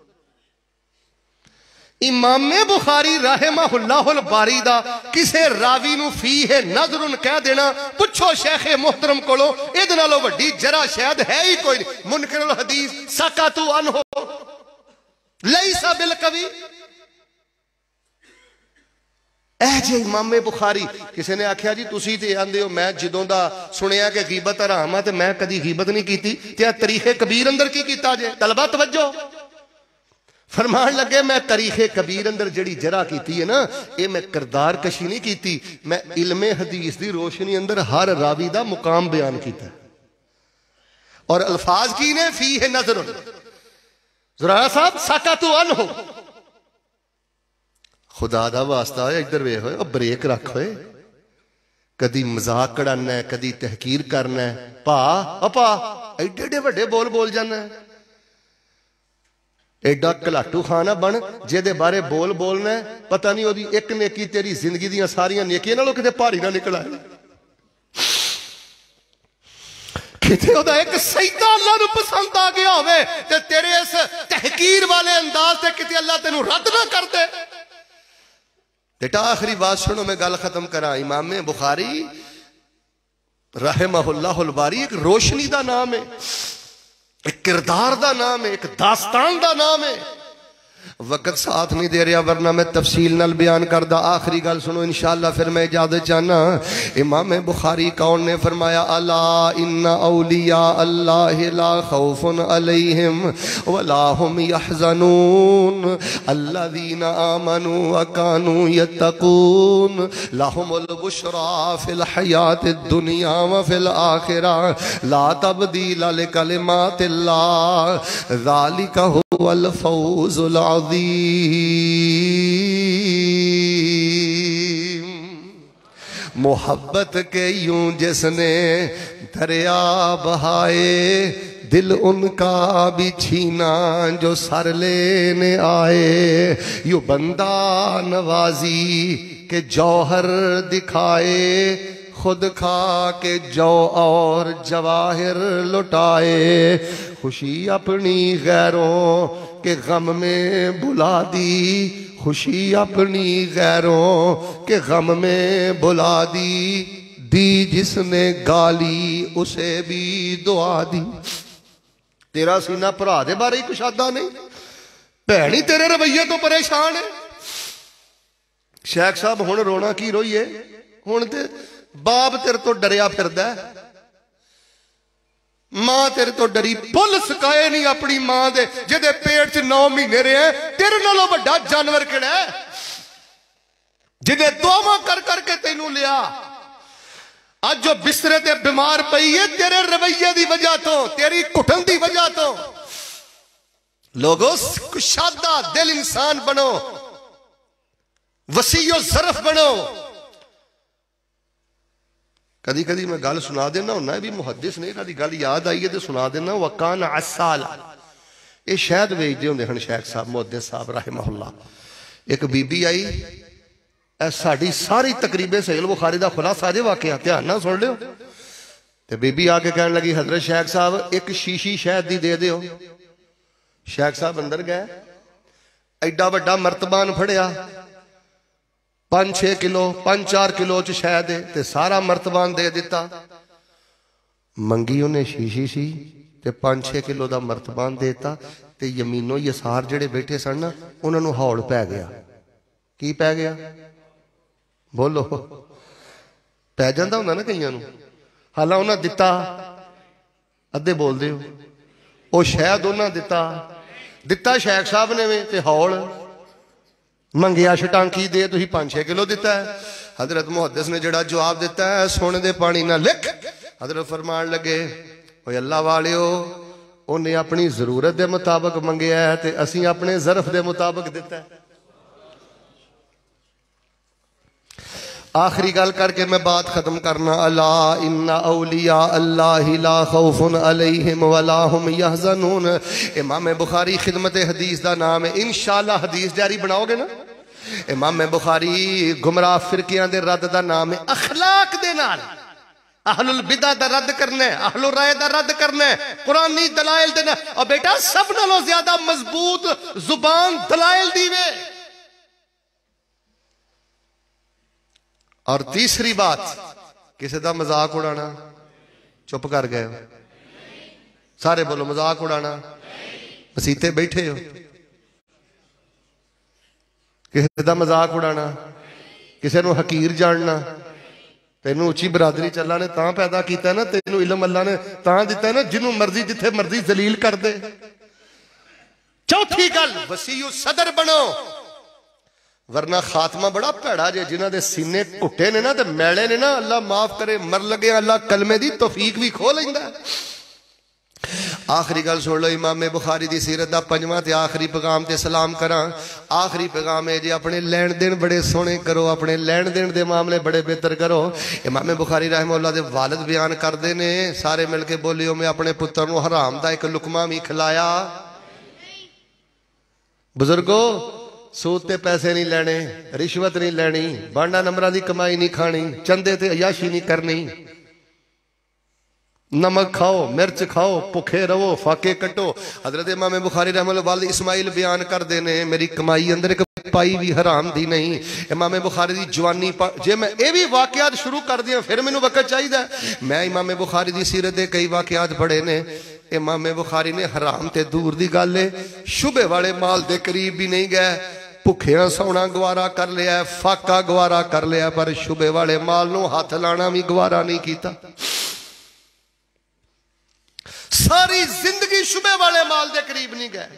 इमाम बुखारी रहमहुल्लाहुल बारी दा किसे रावी नूं फीहे नज़रुन कह देना, पुछो शेख मोहतरम कोलो, इहदे नालों वड्डी जरा शायद है ही कोई नहीं। मुनकिरुल हदीस सकतु अनहु लैसा बिल कवी। जे इमाम बुखारी किसी ने आख्या जी तुसी ते आंदे हो मैं जदों दा सुनिया कि गीबत हराम है ते मैं कदी गीबत नहीं कीती, ते तरीखे कबीर अंदर की कीता जे? तलबा तवज्जो। फरमान लगे मैं तरीखे कबीर अंदर जड़ी जरा कीती है ना, ये मैं किरदार कशी नहीं कीती, मैं इल्मे हदीस दी रोशनी अंदर हर रावी दा मुकाम बयान कीता। और अल्फाज की ने फी है नजर ज़ुरारा साहब सकतु अनहु। खुदा दा वास्ता है इधर वे होए, ब्रेक रख होए। कदी मजाक कढ़ाना है, कदी तहकीर करना है। भा अपा एडे एडे वड्डे बोल बोल जाना है। एडा घलाटू खाना बन जेदे बारे बोल बोलना है, पता नहीं ओदी एक नेकी तेरी जिंदगी दी सारियां नेकियां नालों किते भारी ना निकल आए। किते ओदा एक सजदा अल्लाह नूं पसंद आ गया होवे ते तेरे इस तहकीर वाले अंदाज ते किते अल्लाह तेनू रद्द ना कर दे। बेटा आखिरी बात सुनो, मैं गल खत्म करा। इमाम बुखारी रहमहुल्लाहुल बारी एक रोशनी दा नाम है, एक किरदार दा नाम है, एक दास्तान दा नाम है। वक्त साथ नहीं दे रहा वरना मैं तफसील नाल बयान करदा। आखिरी गल सुनो इंशाअल्लाह, फिर मैं इजाजत चाहना। इमाम बुखारी कौन ने फरमाया अला इन्ना औलिया अल्लाह ला खौफुन अलैहिम वला हुम यहज़नून अल्लज़ीना आमनू व कानू यत्तकून लहुमुल बुशरा फिल हयातिद दुनिया व फिल आखिरा ला तब्दील लिकलिमातिल्लाह ज़ालिका हुवल फौज़ुल अज़ीम। मोहब्बत के यूं जिसने दरिया बहाए, दिल उनका भी छीना जो सर लेने आए। यू बंदा नवाजी के जौहर दिखाए, खुद खा के जौ और जवाहिर लुटाए। खुशी अपनी गैरों के गम में बुला दी, खुशी अपनी गैरों के गम में बुला दी जिसने गाली उसे भी दुआ दी। तेरा सीना भरा दे बारे ही कुछ आदा नहीं, भैन ही तेरे रवैये तो परेशान है। शेख साहब हुण रोना की रोईए, हुण ते बाप तेरे तो डरिया फिरदा है। मां तेरे तो डरी, फुल सकाए नहीं अपनी मां दे जिहदे पेट च 9 महीने रहे। तेरे नालों बड़ा जानवर किहड़ा है जिहदे दुआवां कर करके तैनू लिया। अज जो बिस्तरे ते बीमार पई है तेरे रवैये की वजह तो, तेरी घुटन की वजह तो। लोगो कुशादा दिल इंसान बनो, वसीयो ज़रफ बनो। कदी कदी मैं गल सुना देना होना भी मुहद्दिस ने, कदी गल याद आई है तो सुना देना। वकान असाल ये शहद बेचते होंगे हैं शेख साहब मुहद्दिस साहब रहमहुल्लाह। एक बीबी आई, साड़ी सारी तकरीबे सहीह बुखारी का खुलासा जे वाकया, ध्यान ना सुन लियो। ते बीबी आके कहने लगी हजरत शेख साहब एक शीशी शहद दी दे दियो। शेख साहब अंदर गए, एडा वड्डा मर्तबान फड़िया, 5-6 किलो 5-4 किलो च शहद है ते सारा मर्तबान दे दिता। मंगी उन्हें शीशी सी ते 5-6 किलो का मर्तबान देता। ते यमीनो यसार जेड़े बैठे सन ना उन्होंने हौल पै गया। की पै गया बोलो? पै जाता होंगे ना कईयां नूं। हालां उन्हें दिता, अद्धे बोलते हो, वो शहद उन्हें दिता शेख साहब ने भी, ते हौल मंगिया छटांकी दे तुसीं 5-6 किलो दिता है। हजरत मुहद्दिस ने जड़ा जवाब दिता है सोने दे पानी ना लिख। हजरत फरमान लगे ओए अल्लाह वालियो, उन्हें अपनी जरूरत के मुताबिक मंगया है ते असीं अपने ज़रफ के मुताबिक दिता है। आखिरी गल करके मैं बात खत्म करना। अला इन्ना औलिया अल्लाह ला खौफुन अलैहिम वला हुम यहज़नून। इमाम बुखारी खिदमत हदीस का नाम है। इंशाअल्लाह हदीस जारी बनाओगे ना। इमाम बुखारी गुमराह फिरकियां दे रद्द का नाम है। अखलाक दे नाल अहलुल बिदा दा रद्द करना है, अहलुल राय दा रद्द करना है, कुरानी दलाइल देना। और बेटा सब नालों ज्यादा मजबूत जुबान दलाइल दी वे। और तीसरी बात, किसी का मजाक उड़ाना। चुप कर गए सारे, बोलो मजाक उड़ाना। मसीते बैठे हो, किसी का मजाक उड़ाना, किसी को हकीर जानना। तेनू उची बरादरी चला ने तां पैदा किया ना, तेनू इलम अल्लाह ने तां दिता ना, जिन्हों मर्जी जिथे मर्जी जलील कर दे। चौथी गल, वसीयु सदर बनो, वरना खात्मा बड़ा भैड़ा जे। जिन्हों के सीने घुटे ने ना ते मैले ने ना, अल्लाह माफ करे, मर लगे अल्लाह कलमे की तौफीक भी खो लेंदा। आखिरी गल सुन लो, इमाम बुखारी की सीरत का 5वां ते आखिरी पैगाम ते सलाम करा। आखिरी पैगाम है जी, अपने लैन देन बड़े सोहने करो, अपने लैन देन के मामले बड़े बेहतर करो। इमाम बुखारी रहमतुल्लाह दे वालिद बयान करते ने, सारे मिल के बोलियो, मैं अपने पुत्र को हराम का एक लुकमा भी खिलाया। बुजुर्गो सूद ते पैसे नहीं लेने, रिश्वत नहीं लेनी, बांडा नंबरां की कमाई नहीं खानी, चंदे ते अयाशी नहीं करनी। नमक खाओ, मिर्च खाओ, भुखे रहो, फाके कटो। हजरत इमाम बुखारी रहमतुल्लाह वालिद इस्माइल बयान करते हैं, मेरी कमाई अंदर एक पाई भी हराम दी नहीं। इमाम बुखारी की जवानी जे मैं ये भी वाकयात शुरू कर दिया फिर मैनू वक्त चाहिए। मैं इमाम बुखारी की सीरत के कई वाकयात पढ़े ने। इमाम बुखारी ने हराम ते दूर की गल है, शुबे वाले माल के करीब भी नहीं गए। भुखिया सौना गवारा कर लिया, फाका गवारा कर लिया, पर शुबे वाले माल नू हाथ लाना भी गवारा नहीं किया। सारी जिंदगी शुबे वाले माल के करीब नहीं गए।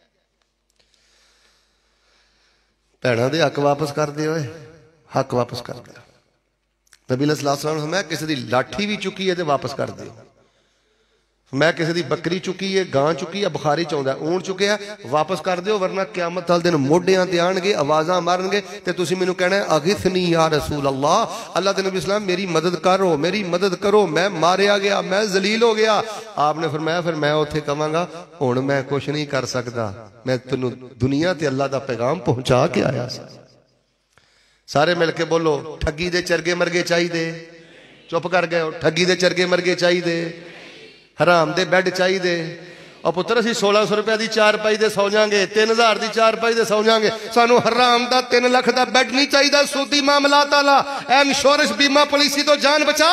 भैणों दे हक वापस कर दे, हक वापस कर दे। नबी सल्लल्लाहु अलैहि वसल्लम मैं किसी की लाठी भी चुकी है तो वापस कर दे। मैं किसी की बकरी चुकी है, गां चुकी है, बुखारी चाहता ऊंट चुके वापस कर दो, वरना क्यामत वाले दिन मोढियां ते आणगे, आवाज़ां मारनगे ते तुसीं मैनूं कहना है अगिथनी या रसूल अल्लाह। अल्लाह के नबी सल्लल्लाहु अलैहि वसल्लम मेरी मदद करो, मेरी मदद करो, मैं मारिया गया, मैं जलील हो गया। आपने फरमाया फिर मैं उत्थे कहांगा हुण मैं कुछ नहीं कर सकता, मैं तैनूं दुनिया ते अल्लाह दा पैगाम पहुंचा के आया। सारे मिल के बोलो, ठगी दे चरगे मरगे चाहिए। चुप कर गए, ठगी दे चरगे मरगे चाहिए, हराम दे बैड चाहिए। और पुत्र असीं 1600 रुपए की चारपाई दे सौ जाएंगे, 3000 की चारपाई दे सौ जाएंगे। सानू हराम का 3 लाख का बैड नहीं चाहिए। सूदी मामलात वाला इंश्योरेंस बीमा पॉलिसी तो जान बचा।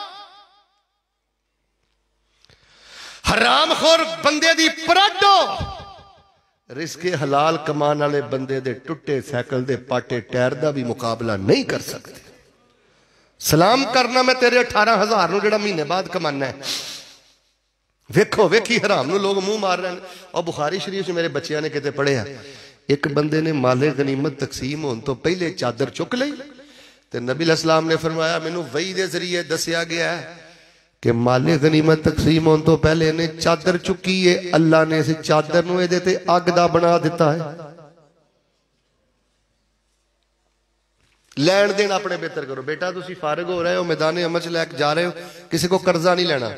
हराम खोर बंदे दी पराडो रिस्के हलाल कमान वाले बंदे दे टुटे साइकिल दे पाटे टायर का भी मुकाबला नहीं कर सकते। सलाम करना मैं तेरे 18,000 जेड़ा महीने बाद कमाना है। वेखो वेखी हराम नूं लोग मुंह मार रहे हैं। और बुखारी शरीफ च मेरे बच्चों ने किते पढ़िया, एक बंदे ने माले गनीमत तकसीम होने तो पहले चादर चुक ली तो नबी अलैहिस्सलाम ने फरमाया मैनू वही दे जरिए दसिया गया है कि माले गनीमत तकसीम होने तो पहले ने चादर चुकी है, अल्लाह ने इस चादर नूं इहदे ते अग दा बना दिता है। लैन देन अपने बेहतर करो। बेटा तुसी फारिग हो रहे हो, मैदान अमल च लैके जा रहे हो, किसी को कर्जा नहीं लेना।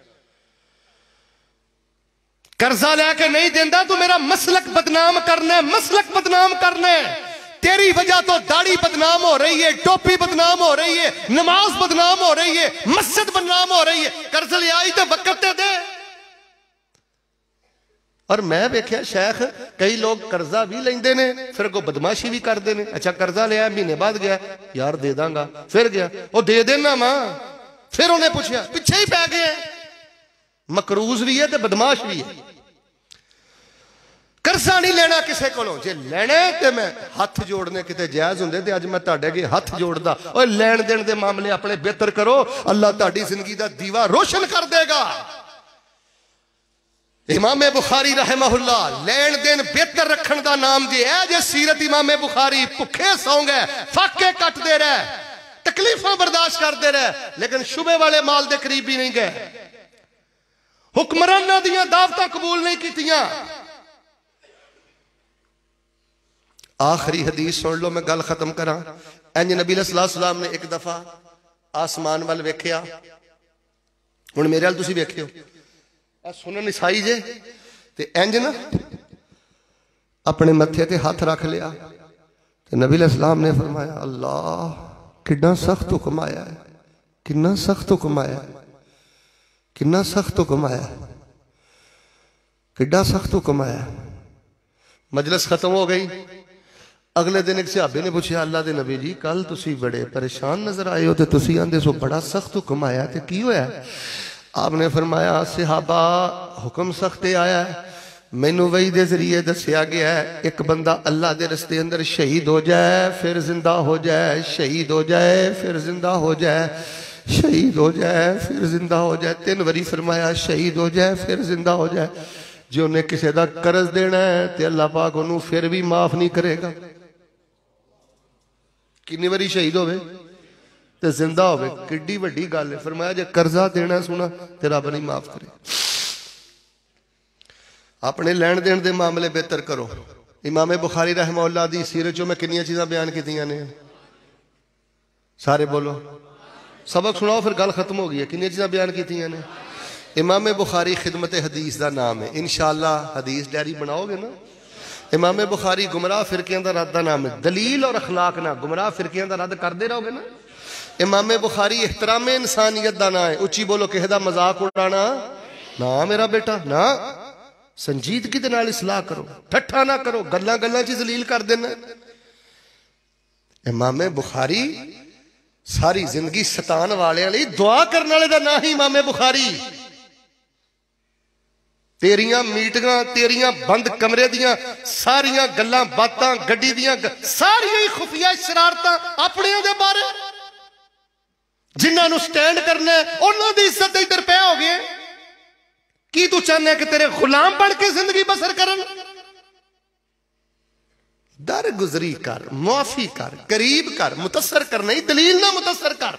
कर्जा लैके नहीं देंदा तो मेरा मसलक बदनाम करना है, मसलक बदनाम करना है। तेरी वजह तो दाढ़ी बदनाम हो रही है, टोपी बदनाम हो रही है, नमाज बदनाम हो रही है, मस्जिद बदनाम हो रही है। कर्ज ले आई तो वक्त दे। और मैं वेख्या शेख कई लोग कर्जा भी लेंदे ने फिर को बदमाशी भी करते हैं। अच्छा कर्जा लिया, महीने बाद गया यार दे दांगा, फिर गया वो दे देना मां, फिर उन्हें पूछा पिछे ही पै गए। मकरूज भी है तो बदमाश भी है। कर्जा नहीं लेना किसी को, जे लेना तो मैं हाथ जोड़ने किते जायज होंदे ते अज मैं तुहाडे अगे हाथ जोड़दा। और लैन देन दे मामले अपने बेहतर करो, अल्लाह तुहाडी जिंदगी दा दीवा रोशन कर देगा। इमाम बुखारी रहमहुल्लाह लैन देन बेहतर रखने का नाम जे है जे सीरत इमाम बुखारी भुखे सौ गए, फाके कटते रहे, तकलीफा बर्दाश्त करते रहे, लेकिन शुबे वाले माल के करीब भी नहीं गए, हुक्मराना दियां दावतां कबूल नहीं कीतियां। आखिरी हदीस सुन लो, मैं गल खत्म करा। इंज नबी अलैहि सलाम ने एक दफा आसमान वाल वेख्या, हुण मेरे वाल तुसीं वेखियो, सुनन ईसाई जे ते इंज ना अपने मत्थे ते हाथ रख लिया ते नबी अलैहिस्सलाम ने फरमाया अल्लाह कितना सख्त हुक्म आया है, कितना सख्त हुक्म आया है, कितना सख्त हुक्म आया है, कितना सख्त हुक्म आया है। मजलिस खत्म हो गई। अगले दिन एक सहाबे ने पूछा अल्लाह दे नबी जी कल तुसी बड़े परेशान नजर आए हो ते तुसी आंदे सो बड़ा सख्त हुक्म आया ते की होया? आपने फरमाया सहाबा हुक्म सख्त आया है, मैनू वही दे जरिए दसिया गया है एक बंदा अल्लाह दे रस्ते अंदर शहीद हो जाए फिर जिंदा हो जाए, शहीद हो जाए फिर जिंदा हो जाए, शहीद हो जाए फिर जिंदा हो जाए। 3 बारी फरमाया शहीद हो जाए फिर जिंदा हो जाए। जो उन्हें किसी का कर्ज देना है तो अल्लाह पाक उन्होंने फिर भी माफ नहीं करेगा। कितनी बारी शहीद होवे ते जिंदा होवे, किड्डी वड्डी गल है। फरमाया जे कर्जा देना सुना ते रब नहीं माफ करे। अपने लैन देन दे मामले बेहतर करो। इमाम बुखारी रहमतुल्लाह दी सीरत चो मैं कितनी चीज़ां बयान कीतियां ने, सारे बोलो सबक सुनाओ फिर गल खत्म हो गई है। कितनी चीज़ां बयान कीतियां ने। इमाम बुखारी खिदमत हदीस का नाम है, इंशाअल्लाह हदीस डायरी बनाओगे ना। इमाम बुखारी गुमराह फिरकियां का रद्द का नाम है, दलील और अखलाक ना गुमराह फिरकियां का रद्द करते रहोगे ना। इमाम बुखारी एहतराम इंसानियत का ना है, उच्ची बोलो किसी का मजाक उड़ाना ना मेरा बेटा ना, संजीदगी दे नाल इस्लाह करो, ठट्ठा ना करो, गल्लां गल्लां च जलील कर देना। इमाम बुखारी सारी जिंदगी सतान वाले लिए दुआ करने वाले का ना ही इमाम बुखारी। तेरियां मीटिंगां तेरियां बंद कमरे दियां सारियां गल्लां बातां गड्डी दियां सारियां ही खुफिया शरारतां अपने दे बारे, जिन्हां नूं स्टैंड करना उन्हां दी इज्जत इधर पे हो गई। की तू चाहना कि तेरे गुलाम बन के जिंदगी बसर करन? दर गुजरी कर, मुआफी कर, करीब कर, मुतसर कर नहीं, दलील ना मुतसर कर।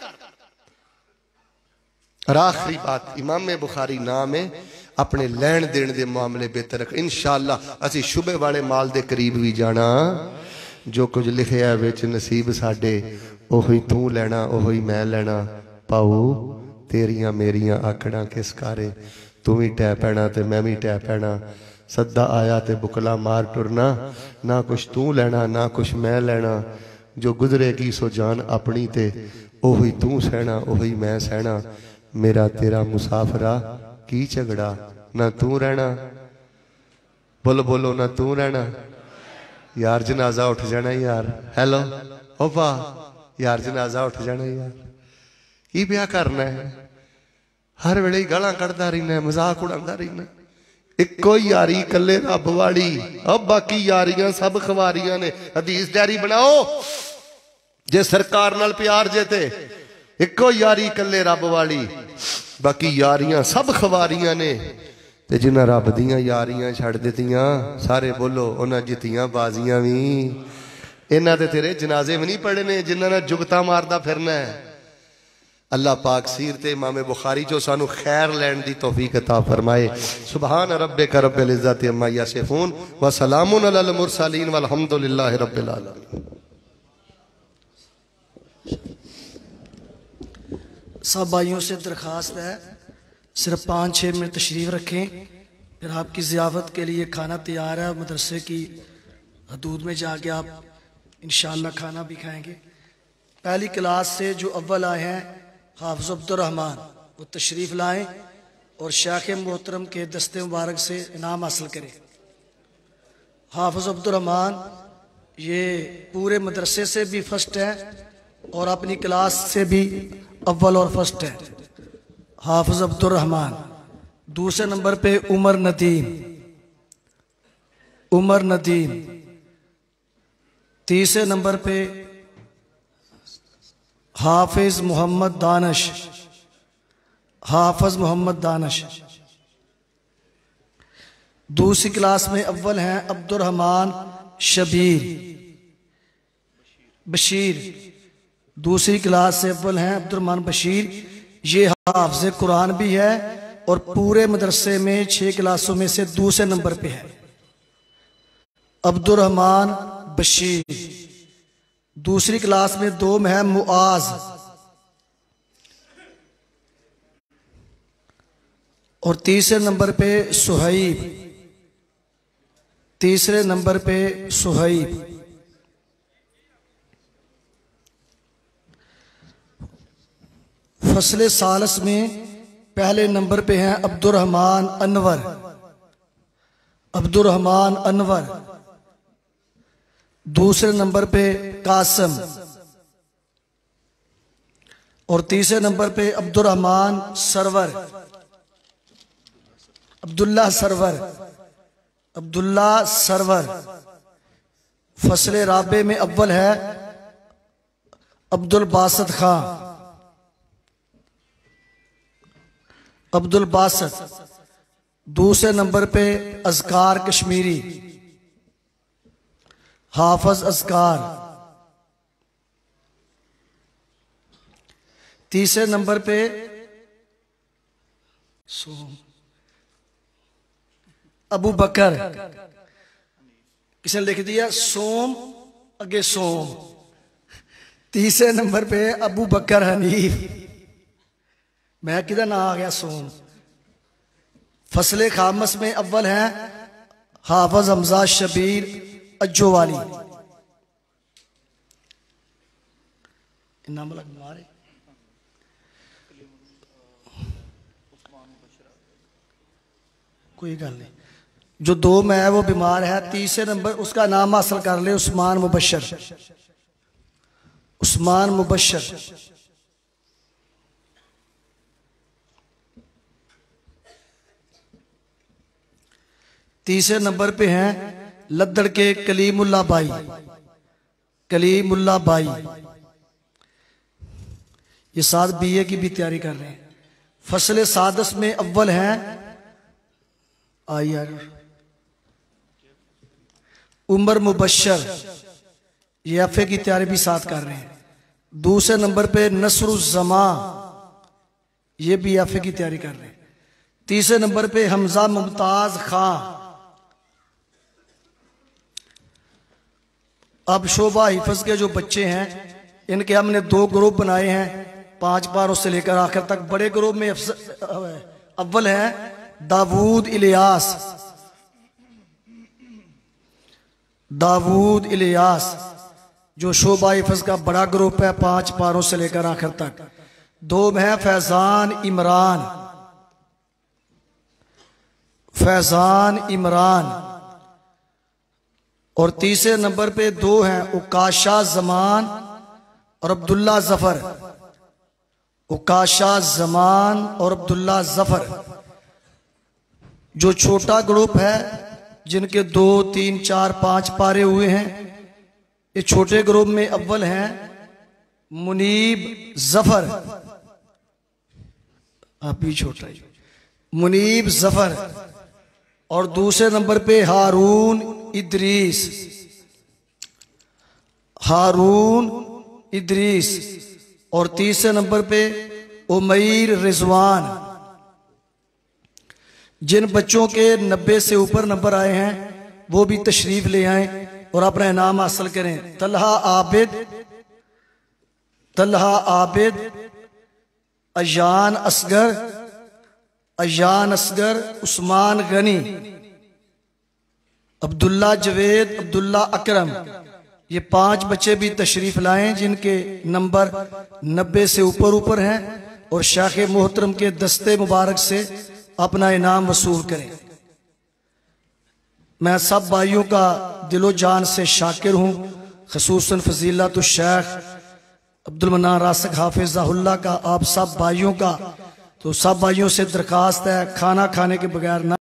और आखिरी बात इमाम बुखारी नाम है, अपने लैन देन दे मामले बेहतर रख। इंशाअल्लाह असी शुबे वाले माल दे करीब भी जाना। जो कुछ लिखिया विच नसीब साडे ओही तू लेना ओही मैं लेना। पाऊ तेरियां मेरियां आखड़ा किस कारे, तू भी टै पैना ते मैं भी टै पैना। सद्दा आया ते बुकला मार टुरना, ना कुछ तू लेना ना कुछ मैं लेना। जो गुजरेगी सो जान अपनी ते ओही तू सहना ओही मैं सहना। मेरा तेरा मुसाफरा की झगड़ा, ना तू रहना, बोलो बोलो ना तू रहना। यार जनाजा उठ जाना यार, हेलो ओपा यार जनाजा उठ जाना यार। की ब्याह करना है, हर वेले गालां कढ़दा रहना है, मजाक उड़ांदा रहना। इको यारी कले रब वाली, अब बाकी यारियां सब खवारियां ने। हदीस डायरी बनाओ जे सरकार नाल प्यार जे ते इको यारी कले रब वाली। बाकी यारियां सब खवारियां ने ते जिन्हां रब दियां यारियां छड़ दित्तियां सारे बोलो उन्हां जित्तियां बाजियां भी। इन्हां दे तेरे जनाजे भी नहीं पढ़े ने जिन्हां ने जुगता मारदा फिरना है। अल्लाह पाक सीरत इमाम बुखारी जो सानू खैर लैन दी तौफीक अता फरमाए। सुभान रब्बिका रब्बिल इज्जति अम्मा यसिफून व सलामुन अलल मुरसलीन वल्हम्दुलिल्लाहि रब्बिल आलमीन। सब भाइयों से दरख्वास्त है सिर्फ 5-6 मिनट तशरीफ़ रखें, फिर आपकी ज़ियाफ़त के लिए खाना तैयार है। मदरसे की हदूद में जाके आप इंशाअल्लाह खाना भी खाएंगे। पहली क्लास से जो अव्वल आए हैं हाफ़िज़ अब्दुर रहमान वो तशरीफ़ लाएं और शेख मोहतरम के दस्ते मुबारक से इनाम हासिल करें। हाफ़िज़ अब्दुर रहमान ये पूरे मदरसे से भी फर्स्ट है और अपनी क्लास से भी अव्वल और फर्स्ट है। हाफ़िज़ अब्दुर रहमान। दूसरे नंबर पे उमर नदीम। तीसरे नंबर पे हाफिज मोहम्मद दानिश। दूसरी क्लास में अव्वल हैं अब्दुर रहमान बशीर। दूसरी क्लास से अव्वल हैं अब्दुर रहमान बशीर। ये हाफिज़ कुरान भी है और पूरे मदरसे में 6 क्लासों में से दूसरे नंबर पे है अब्दुर रहमान बशीर। दूसरी क्लास में 2 में है मुआज और तीसरे नंबर पे सुहैब। फसले सालस में पहले नंबर पे हैं अब्दुर रहमान अनवर। दूसरे नंबर पे कासम और तीसरे नंबर पे अब्दुल्ला सरवर। फसले राबे में अव्वल है अब्दुल बासत। दूसरे नंबर पे अज़कार कश्मीरी हाफिज अज़कार। तीसरे नंबर पे अबू बकर। किसने लिख दिया सोम अगे सोम। तीसरे नंबर पे अबू बकर हनीफ। मैं किधर ना आ गया सोम। फसले खामस में अव्वल हैं हाफिज हमजा शबीर अज्जोवाली। इनाम लग मारे कोई गल नहीं। जो 2 में है वो बीमार है। तीसरे नंबर उसका नाम हासिल कर ले उस्मान मुबशर। तीसरे नंबर पे हैं लद्दड़ के कलीमुल्ला बाई। ये साथ BA की भी तैयारी कर रहे हैं। फसले सादस में अव्वल हैं उमर मुबशर। ये FA की तैयारी भी साथ कर रहे हैं। दूसरे नंबर पे नसरुज़्ज़मा। ये भी FA की तैयारी कर रहे हैं। तीसरे नंबर पे हमजा मुमताज खां। अब शोभा हिफज के जो बच्चे हैं इनके हमने 2 ग्रुप बनाए हैं 5 पारों से लेकर आखिर तक। बड़े ग्रुप में अव्वल है दाऊद इलियास जो शोभा हिफज का बड़ा ग्रुप है 5 पारों से लेकर आखिर तक। 2 में है फैजान इमरान और तीसरे नंबर पे 2 हैं उकाशा जमान और अब्दुल्ला जफर। जो छोटा ग्रुप है जिनके 2, 3, 4, 5 पारे हुए हैं ये छोटे ग्रुप में अव्वल हैं मुनीब जफर आप भी छोटा ही। मुनीब जफर, और दूसरे नंबर पे हारून इदरीस, हारून इदरीस, और तीसरे नंबर पे उमैर रिजवान। जिन बच्चों के 90 से ऊपर नंबर आए हैं वो भी तशरीफ ले आए और अपना इनाम हासिल करें। तलहा आबिद, तलहा आबिद, अजान असगर, अजान असगर, उस्मान गनी, अब्दुल्ला जवेद, अब्दुल्ला अकरम, ये 5 बच्चे भी तशरीफ लाएं जिनके नंबर 90 से ऊपर हैं और शाख मोहतरम के दस्ते मुबारक से अपना इनाम वसूल करें। मैं सब भाइयों का दिलो जान से शाकिर हूँ, खसूसन फजीलतुल शेख अब्दुल मन्नान रासिक हाफिज़हुल्लाह का आप सब भाइयों का। तो सब भाइयों से दरखास्त है खाना खाने के बगैर ना